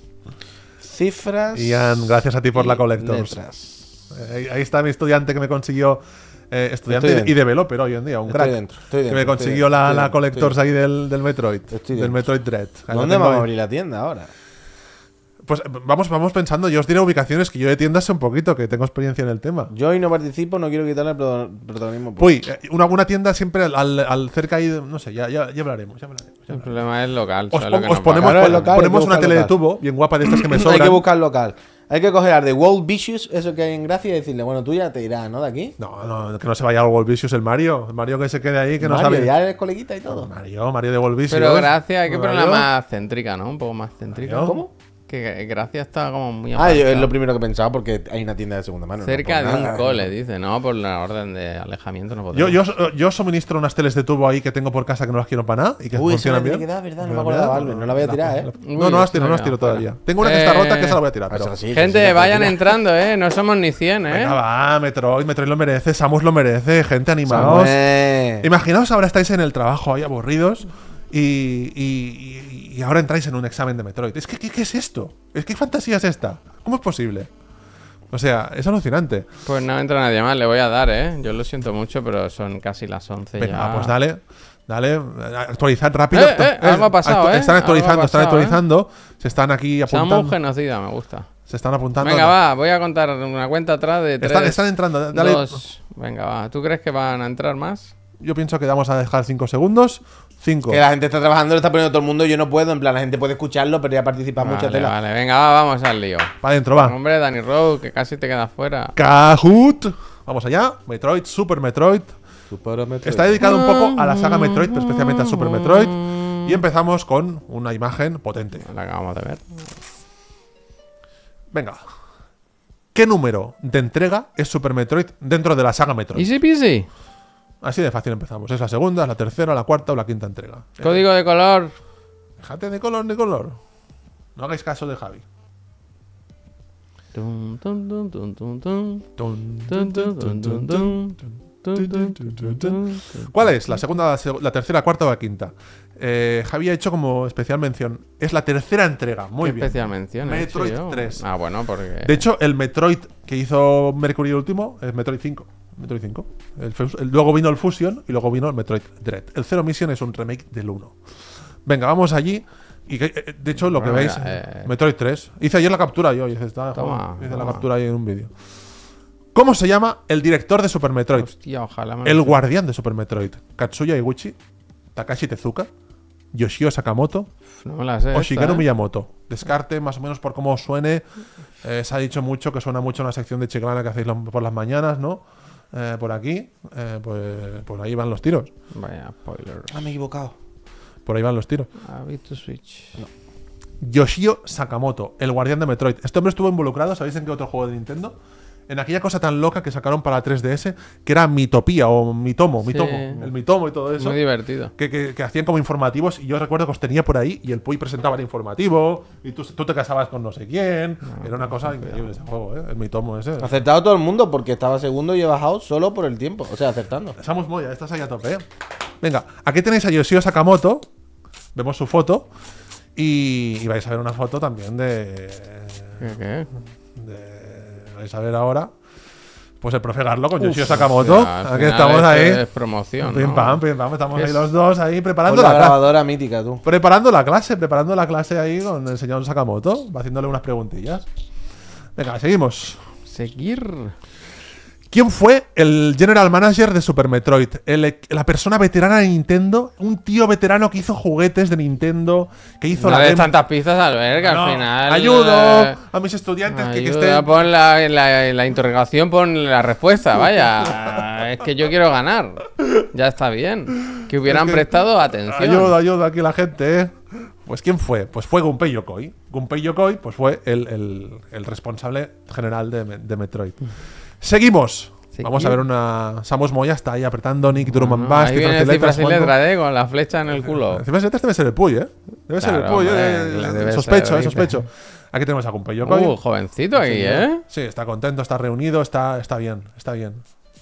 cifras. Ian, gracias a ti por la y Collectors. letras. Eh, Ahí, ahí está mi estudiante que me consiguió. eh, estudiante Estoy y, dentro. y developer hoy en día, un Estoy crack. dentro, estoy que dentro, me estoy consiguió dentro, la, estoy la dentro, Collectors estoy ahí del, del Metroid. Estoy del dentro. Metroid Dread. Ahí lo ¿Dónde tengo vamos a ahí. abrir la tienda ahora? Pues eh, vamos, vamos pensando. Yo os diré ubicaciones que yo de tiendas sé un poquito, que tengo experiencia en el tema. Yo hoy no participo, no quiero quitarle el pro- protagonismo. Uy, eh, una, una tienda siempre al, al- al cerca ahí, de- no sé, ya, ya, ya hablaremos. Ya hablaremos, ya El hablaremos. problema es local. Os, ¿sabes lo pon- que os nos ponemos, Claro, pon- es local, hay que ponemos una buscar tele de local. tubo bien guapa de estas que me Hay sobran. que buscar local. Hay que coger al de World Vicious, eso que hay en Gracia, y decirle, bueno, tú ya te irás, ¿no? De aquí. No, no, que no se vaya al World Vicious el Mario. El Mario que se quede ahí, que no Mario, sabe. ya eres coleguita y todo. Mario, Mario de World Vicious. Pero Gracia hay que Mario. ponerla más céntrica, ¿no? Un poco más céntrica. Mario. ¿Cómo? Que Gracia está como muy Ah, yo, es apartada. lo primero que he pensado porque hay una tienda de segunda mano. no Cerca por de un nada. cole, dice. No, por la orden de alejamiento no Yo, podemos. yo, yo suministro unas teles de tubo ahí que tengo por casa que no las quiero para nada y que Uy, esa funcionan me tiene bien. que dar, ¿verdad? No me ¿Verdad? acordaba, Albert, no la voy a tirar, ¿eh? No, Uy, no las esto tiro, no las ya, tiro fuera. todavía. Tengo una que está Eh, rota que esa la voy a tirar. Pero Pero... sí, sí, Gente, sí, vayan sí, entrando, ¿eh? No somos ni cien, ¿eh? Venga, va, Metroid, Metroid lo merece, Samus lo merece, gente, animaos. Samuel. Imaginaos ahora estáis en el trabajo ahí aburridos y, y- y- y ahora entráis en un examen de Metroid. Es que, ¿qué, qué es esto? Es ¿qué fantasía es esta? ¿Cómo es posible? O sea, es alucinante. Pues no entra nadie más, le voy a dar, ¿eh? Yo lo siento mucho, pero son casi las once Venga, ya. pues dale, dale, actualizad rápido. Eh, eh, algo ha pasado, ¿eh? Están Algo ha actualizando, están pasado, ¿eh? actualizando. Se están aquí Samu apuntando. genocida, me gusta. Se están apuntando. Venga, va, voy a contar una cuenta atrás de tres, Están, están entrando. Dale. dos. Venga, va. ¿Tú crees que van a entrar más? Yo pienso que vamos a dejar cinco segundos. cinco. Que la gente está trabajando, lo está poniendo todo el mundo. Yo no puedo, en plan, la gente puede escucharlo, pero ya participa mucha Vale, tela. vale. Venga, va, vamos al lío. Para adentro, va. Hombre, Danny Rowe, que casi te quedas fuera. Kahoot. Vamos allá. Metroid, Super Metroid. Super Metroid. Está dedicado un poco a la saga Metroid, pero especialmente a Super Metroid. Y empezamos con una imagen potente. La acabamos de ver. Venga. ¿Qué número de entrega es Super Metroid dentro de la saga Metroid? Easy peasy. Así de fácil empezamos. ¿Es la segunda, la tercera, la cuarta o la quinta entrega? Código de color. Fíjate de color, de color. No hagáis caso de Javi. Tum, tum, tum, tum, tum, tum. Tun, Tum, tum, tum, tum, tum. Tum, tum, tum, tum, tum. ¿Cuál es? ¿La segunda, la, seg- la tercera, cuarta o la quinta? Eh, Javi ha hecho como especial mención. Es la tercera entrega. Muy Qué bien. especial mención he hecho Metroid yo. tres. Ah, bueno, porque... De hecho, el Metroid que hizo Mercury el último es Metroid cinco. Metroid cinco. El fus- el- luego vino el Fusion y luego vino el Metroid Dread. El Zero Mission es un remake del uno. Venga, vamos allí. Y que, eh, de hecho, lo que Bueno, veis, mira, eh. Metroid tres. Hice ayer la captura yo. Hice, está, Toma, hice la toma. captura ahí en un vídeo. ¿Cómo se llama el director de Super Metroid? Hostia, ojalá me... El guardián de Super Metroid. Katsuya Iguchi. Takashi Tezuka. Yoshio Sakamoto No me la sé. o esta, Shigeru ¿eh? Miyamoto. Descarte, más o menos por cómo suene. Eh, se ha dicho mucho que suena mucho en la sección de Chiclana que hacéis lo- por las mañanas, ¿no? Eh, por aquí, eh, pues por ahí van los tiros. Vaya, spoiler. Ah, me he equivocado. Por ahí van los tiros. A bit to Switch. Yoshio Sakamoto, el guardián de Metroid. Este hombre estuvo involucrado, ¿sabéis en qué otro juego de Nintendo? En aquella cosa tan loca que sacaron para tres D S, que era Mitopía o Mitomo, Sí. Mitomo, el Mitomo y todo eso. Muy divertido. Que, que- que hacían como informativos y yo recuerdo que os tenía por ahí y el Puy presentaba el informativo y tú, tú te casabas con no sé quién. Era una cosa increíble ese juego, ¿eh? El Mitomo ese. Acertado todo el mundo porque estaba segundo y he bajado solo por el tiempo. O sea, acertando. Samus Moya, estás ahí a tope, ¿eh? Venga, aquí tenéis a Yoshio Sakamoto. Vemos su foto. Y, y vais a ver una foto también de, ¿Qué, qué? de- vais a ver ahora. Pues el profe Garlo con Yoshio Sakamoto. Hostia, al Aquí final estamos esto ahí. Es promoción. Pim ¿no? pam, pim pam. Estamos ¿Qué ahí es? los dos ahí Con preparando la la clase. grabadora mítica, tú. Preparando la clase, preparando la clase ahí con el señor Sakamoto. Va haciéndole unas preguntillas. Venga, seguimos. Seguir. ¿Quién fue el General Manager de Super Metroid? El- la persona veterana de Nintendo. Un tío veterano que hizo juguetes de Nintendo. Que hizo No la le des demo- tantas pistas al verga, No, al final. ayudo eh, a mis estudiantes que, que ayuda, estén. pon la, la, la interrogación, pon la respuesta, vaya. Es que yo quiero ganar. Ya está bien. Que hubieran Es que- prestado atención. Ayuda, ayuda aquí la gente, ¿eh? Pues ¿quién fue? Pues fue Gunpei Yokoi. Gunpei Yokoi pues fue el, el- el responsable general de, Me- de Metroid. Seguimos. Seguir. Vamos a ver una... Samus Moya está ahí apretando, Nick Drummond No, Bass, ahí viene cifras y cifras y letras, letras, eh, con la flecha en el culo. Cifras y letras debe ser el Puy, ¿eh? Debe ser el Claro, Puy, hombre, ¿eh? le debe Sospecho, ser, eh, sospecho. Aquí tenemos a Gunpei Yokoi. Uh, jovencito aquí, ¿eh? Sí, está contento, está reunido, está, está bien, está bien.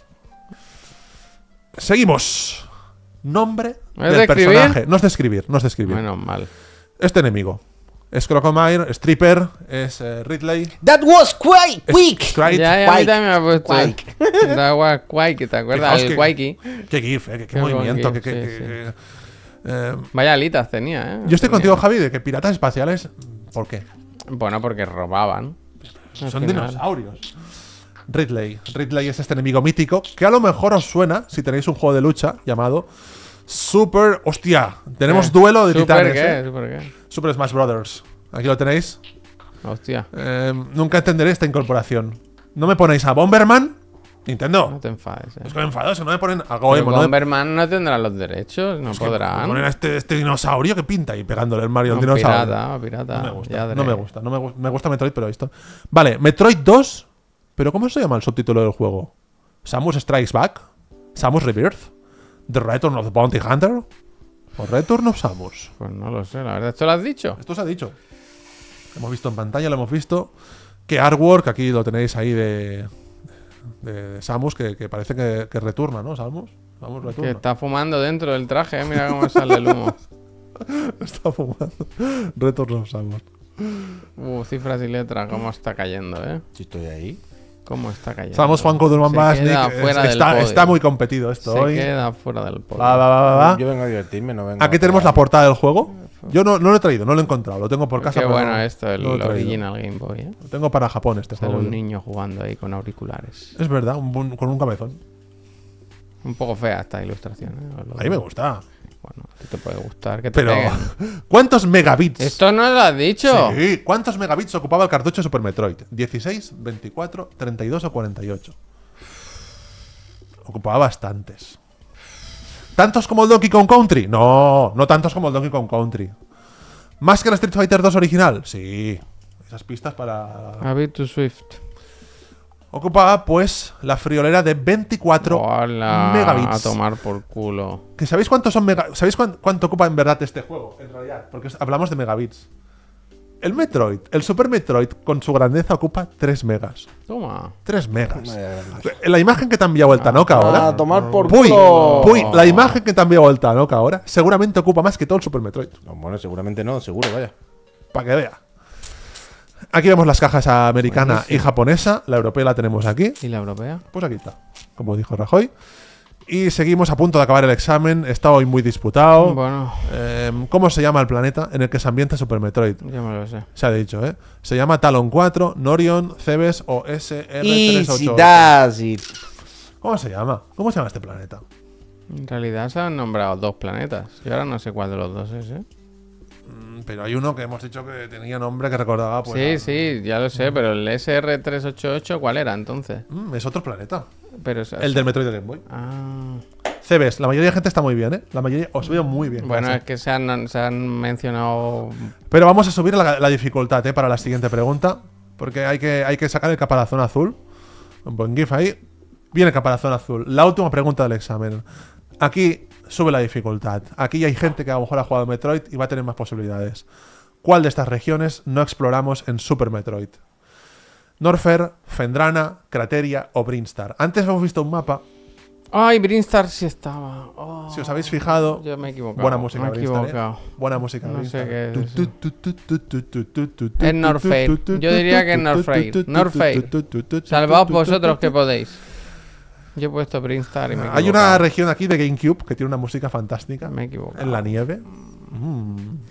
Seguimos. Nombre ¿Es del de escribir? personaje. No es de escribir, no es de escribir. Menos mal. Este enemigo. Es Crocomire, es Tripper, es eh, Ridley. That was quite es quick. Sprite. Ya, ya a mí Quake. también me ha puesto. Quake. Da igual, Quake, ¿te acuerdas? Fijaos El que- Quakey. Qué gif, eh, qué, qué Qué movimiento. buen qué- gif, qué- sí, qué- sí. eh, Vaya alitas tenía, ¿eh? yo estoy Tenía. contigo, Javi, de que piratas espaciales. ¿Por qué? Bueno, porque robaban. Al Son final. dinosaurios. Ridley. Ridley es este enemigo mítico que a lo mejor os suena si tenéis un juego de lucha llamado Super. ¡Hostia! Tenemos ¿Qué? duelo de ¿Super titanes. qué? ¿eh? ¿Super qué? Super Smash Brothers. Aquí lo tenéis. Hostia. Eh, nunca entenderé esta incorporación. ¿No me ponéis a Bomberman? Nintendo. No te enfades, eh. Es que me enfado, si no me ponen a Pero Goemon. No me, Bomberman no tendrá los derechos, no es que me podrán. ponen a este, este dinosaurio que pinta ahí pegándole el Mario al No, dinosaurio. pirata, pirata. No me gusta, ya no me diré. gusta, no me, gu- me gusta Metroid, pero esto. Vale, Metroid dos. ¿Pero cómo se llama el subtítulo del juego? ¿Samus Strikes Back? ¿Samus Rebirth? ¿The Return of the Bounty Hunter? ¿O Return of Samus? Pues no lo sé, la verdad. ¿Esto lo has dicho? Esto se ha dicho. Lo hemos visto en pantalla, lo hemos visto. Que artwork, aquí lo tenéis ahí de, de, de Samus, que, que parece que, que returna, ¿no? Samus. Samus Que returna. está fumando dentro del traje, eh. Mira cómo sale el humo. Está fumando. Return of Samus. Uh, cifras y letras, cómo está cayendo, eh. Si estoy ahí. Cómo está cayendo. Samus Juanco Durman Se Basnik. queda es- fuera del Está, podio. está muy competido esto Se hoy. queda fuera del podio. Va, va, va, va, va. Yo vengo a divertirme, no vengo Aquí a tenemos la pegar. portada del juego. Yo no, no lo he traído, no lo he encontrado. Lo tengo por casa. Qué pero bueno no- esto, el no lo he traído. original Game Boy, eh. Lo tengo para Japón este Sale juego. un niño jugando ahí con auriculares. Es verdad, un buen- con un cabezón. Un poco fea esta ilustración, eh. Os lo A mí me digo. gusta. Bueno, a ti te puede gustar que te Pero, peguen. ¿cuántos megabits? ¿Esto no lo has dicho? Sí, ¿cuántos megabits ocupaba el cartucho de Super Metroid? ¿dieciséis, veinticuatro, treinta y dos o cuarenta y ocho? Ocupaba bastantes. ¿Tantos como el Donkey Kong Country? No, no tantos como el Donkey Kong Country. ¿Más que el Street Fighter dos original? Sí. Esas pistas para... A bit to Swift. Ocupaba, pues, la friolera de veinticuatro Hola, megabits. a tomar por culo. ¿Que ¿Sabéis cuántos son mega- ¿Sabéis cuán- cuánto ocupa en verdad este juego? En realidad, porque es- hablamos de megabits. El Metroid, el Super Metroid, con su grandeza, ocupa tres megas. Toma. tres megas. Vaya grande. La imagen que te ha enviado el Tanoka ahora. A tomar por Puy, culo. Puy, la imagen que te ha enviado el Tanoka ahora seguramente ocupa más que todo el Super Metroid. No, bueno, seguramente no, seguro, vaya. Para que vea. Aquí vemos las cajas americana y japonesa. La europea la tenemos aquí. ¿Y la europea? Pues aquí está, como dijo Rajoy. Y seguimos a punto de acabar el examen. Está hoy muy disputado. Bueno, Eh, ¿Cómo se llama el planeta en el que se ambienta Super Metroid? ya me lo sé. Se ha dicho, ¿eh? Se llama Talon cuatro, Norion, Cebes o S R Easy treinta y ocho. does it. ¿Cómo se llama? ¿Cómo se llama este planeta? En realidad se han nombrado dos planetas. Yo ahora no sé cuál de los dos es, ¿eh? Mm, Pero hay uno que hemos dicho que tenía nombre que recordaba. Pues, sí, a- sí, ya lo sé, pero el S R trescientos ochenta y ocho, ¿cuál era entonces? Mm, es otro planeta. Pero es- El del Metroid de Game Boy. Ah, C Bs, la mayoría de gente está muy bien, ¿eh? La mayoría os veo muy bien. bueno, gracias. es que se han, se han mencionado. Pero vamos a subir la, la dificultad, ¿eh? Para la siguiente pregunta. Porque hay que, hay que sacar el caparazón azul. Un buen GIF ahí. Viene el caparazón azul. La última pregunta del examen. Aquí sube la dificultad. Aquí hay gente que a lo mejor ha jugado Metroid y va a tener más posibilidades. ¿Cuál de estas regiones no exploramos en Super Metroid? Norfair, Fendrana, Crateria o Brinstar. Antes hemos visto un mapa. Ay, Brinstar sí estaba. Oh, Si os habéis fijado, yo me he equivocado. buena música Me he Brinstar, ¿eh? equivocado. Buena música No sé Brinstar. qué es Tu, eso. tu, tu, tu, tu, tu, tu, tu, tu, tu, Es Norfair. tu, tu, Yo diría que es tu, tu, Norfair. tu, tu, Norfair. tu, tu, tu, tu, Salvaos tu, tu, vosotros tu, que tu. podéis. Yo he puesto Brinstar y me he Hay equivocado. una región aquí de GameCube que tiene una música fantástica. Me he equivocado. En la nieve. Mm.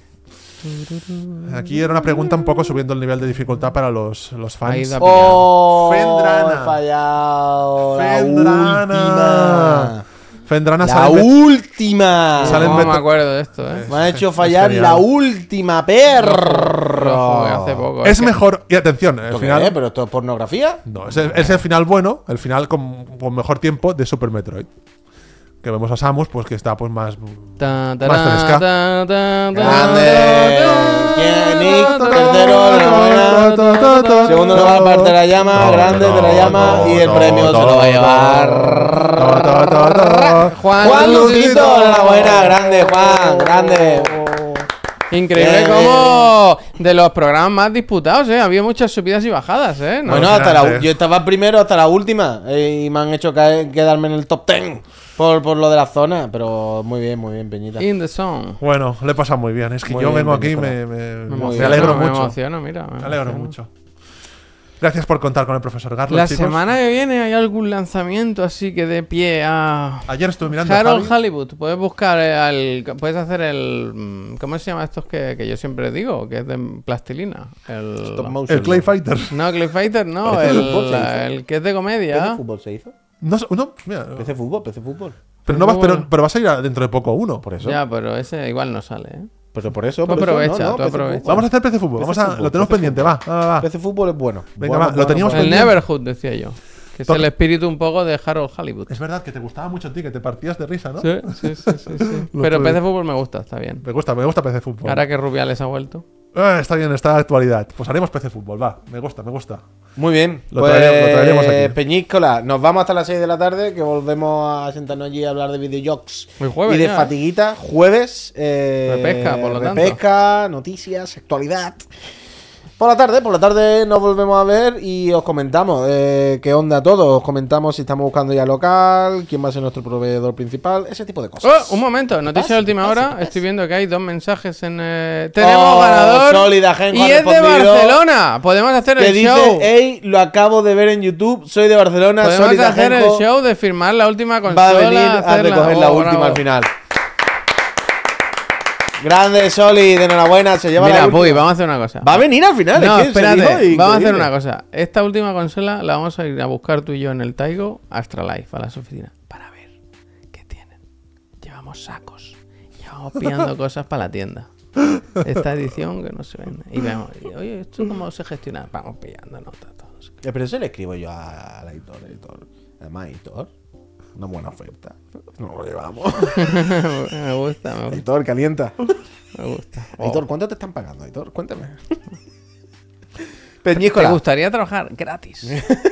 Aquí era una pregunta un poco subiendo el nivel de dificultad para los, los Ahí fans. da- ¡Oh! Fendrana. He fallado. La Fendrana. última. Fendrana La sale en- última. Sale en No Metro- me acuerdo de esto, ¿eh? Me han hecho Es fallar genial. la última, Lo perro. jugué hace poco. Es que- mejor. Y atención, el ¿Esto qué final. es? ¿Pero esto es pornografía? No, es el, es el final bueno, el final con, con mejor tiempo de Super Metroid. Que vemos a Samus, pues que está pues más. Ta, ta, Más ta, fresca. ta, ta, ta, Grande. ta, ¿Quién? Nick, ta, tercero, enhorabuena. ta, ta, Segundo lugar para Te la llama, No, grande no, Te la llama. no, Y el no, premio se no, lo va a no, llevar. Ta, ta, ta, ta. Juan, Juan Lucito, enhorabuena, grande, Juan, grande. Increíble Bien, como de los programas más disputados, ¿eh? Había muchas subidas y bajadas, ¿eh? ¿No? Bueno, al hasta final, la, eh. yo estaba primero hasta la última eh, y me han hecho caer- quedarme en el top ten por, por lo de la zona, pero muy bien, muy bien, Peñita. In the song. Bueno, le he pasado muy bien. Es que Muy yo bien, vengo aquí y Nicolás. me, me, Me, me emociono, alegro me mucho. emociono, mira. Me Me alegro emociono. mucho. Gracias por contar con el profesor Garlo, La chicos. semana que viene hay algún lanzamiento así que dé pie a Ayer estuve mirando Harold Javi. Hollywood. Puedes buscar eh, al, puedes hacer el mm, ¿cómo se llama estos que, que yo siempre digo? Que es de plastilina. El Stop motion. el Clay Fighter. No, Clay Fighter no, Parece el, fútbol, se hizo. el que es de ¿P C comedia. fútbol se hizo? No, sé- no, mira, P C fútbol, P C fútbol. pero, no vas, fútbol. pero, pero vas a ir a- dentro de poco uno. Por eso. Ya, pero ese igual no sale, ¿eh? Pero por eso, Tú por eso, aprovecha, no, no, tú P C aprovecha. fútbol. Vamos a hacer P C Fútbol. P C Vamos a, fútbol, lo tenemos P C pendiente, va. va, va, va. P C fútbol es bueno. Venga, Bueno, va, lo bueno, teníamos bueno. El pendiente. Neverhood, decía yo. Que es Toca- el espíritu un poco de Harold Hollywood. Es verdad que te gustaba mucho a ti, que te partías de risa, ¿no? Sí, sí, sí, sí, sí. Lo Pero tuve. P C Fútbol me gusta, está bien. Me gusta, me gusta P C Fútbol. Ahora que Rubiales ha vuelto. Ah, está bien, está de actualidad. Pues haremos P C Fútbol, va. Me gusta, me gusta. Muy bien. Lo pues, traeremos- lo traeremos aquí. Peñíscola, nos vamos hasta las seis de la tarde, que volvemos a sentarnos allí a hablar de videojuegos Muy jueves y de ya, ¿eh? fatiguita. Jueves. Eh, Repesca, por lo tanto. repesca, noticias, actualidad. Por la tarde, por la tarde nos volvemos a ver y os comentamos eh, qué onda todo. Os comentamos si estamos buscando ya local, quién va a ser nuestro proveedor principal, ese tipo de cosas. Oh, un momento, noticia pasa? de última ¿Qué hora. pasa? ¿Qué Estoy viendo que hay dos mensajes en. eh, Tenemos Oh, ganador. sólida, Genjo y ha es de respondido. Barcelona. Podemos hacer Que el dice, show. hey, lo acabo de ver en YouTube, soy de Barcelona, Podemos sólida, hacer el Genjo. show de firmar la última consola. Va a venir a hacerla. recoger la Oh, última bravo. al final. Grande Soli, de enhorabuena, se lleva la Mira, última. Puy, vamos a hacer una cosa. Va a venir al final, No, es que se espérate, dijo vamos a hacer increíble. una cosa. Esta última consola la vamos a ir a buscar tú y yo en el Taigo Astralife, a las oficinas, para ver qué tienen. Llevamos sacos, llevamos pillando cosas para la tienda. Esta edición que no se vende. Y vemos, y, oye, ¿esto cómo se gestiona? Vamos pillando notas todos. Eh, Pero eso le escribo yo a- al editor, editor. Además, editor, una buena oferta. No lo llevamos. Me gusta, me gusta, Editor, calienta. me gusta. Editor, Oh. ¿cuánto te están pagando, editor? Cuéntame. ¿Te Peñíscola, gustaría trabajar gratis?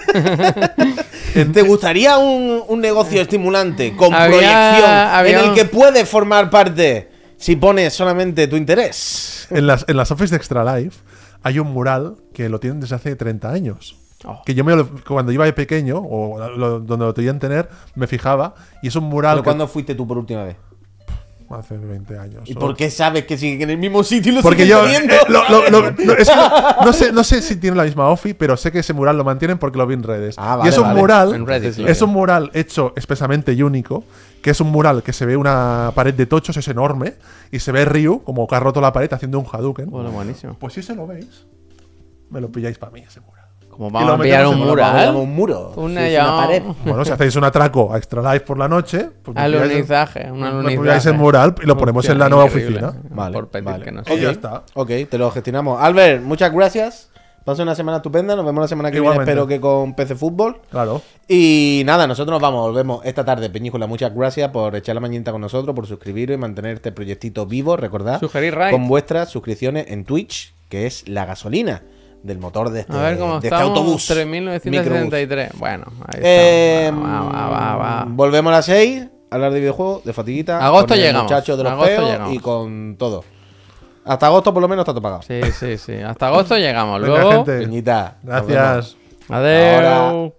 ¿te gustaría un, un negocio estimulante con Había- proyección había en el un- que puedes formar parte si pones solamente tu interés? En las, en las office de Extra Life hay un mural que lo tienen desde hace treinta años. Oh. Que yo me lo- cuando iba de pequeño, o lo- donde lo tenían tener, me fijaba. Y es un mural ¿Pero que- cuándo fuiste tú por última vez? hace veinte años. ¿Y o- por qué sabes que sigue en el mismo sitio y lo Porque siguen yo. teniendo? eh, lo- lo- lo- no, es que no, no sé, no sé si tiene la misma office, pero sé que ese mural lo mantienen porque lo vi en redes. Ah, y vale, es un vale. mural. En Reddit, lo es vi. un mural hecho expresamente y único. Que es un mural que se ve una pared de tochos, es enorme. Y se ve Ryu, como que ha roto la pared haciendo un Hadouken. Bueno, buenísimo. Pues si se lo veis, me lo pilláis para mí ese mural. Como Y vamos lo a pillar metemos un en- Vamos a mural. un muro. Una, Sí, ya- una pared. Bueno, si hacéis un atraco a Extra Life por la noche, pues me pilláis el- Alunizaje, un me alunizaje. pilláis el mural y lo ponemos Hostia, en la nueva increíble. oficina. Vale, Por pedir vale. que no Y sea. ya está. Ok, te lo gestionamos. Albert, muchas gracias. Pasa una semana estupenda. Nos vemos la semana que Igualmente. viene. Espero que con P C Fútbol. Claro. Y nada, nosotros nos vamos. Volvemos esta tarde. Peñícola, muchas gracias por echar la mañanita con nosotros, por suscribiros y mantener este proyectito vivo. Recordad, Sugerir raid. con vuestras suscripciones en Twitch, que es la gasolina del motor de este, A ver cómo de este estamos. autobús. tres mil novecientos setenta y tres. Bueno, ahí Eh, estamos. Va, va, va, va. Volvemos a las seis. Hablar de videojuegos, de fatiguita. Agosto con el llegamos. Muchachos de los Agosto peos llegamos. y con todo. Hasta agosto por lo menos está todo pagado. Sí, sí, sí. Hasta agosto llegamos. Venga, Luego. gente. Peñita. nos vemos. Gracias. Adiós. Ahora.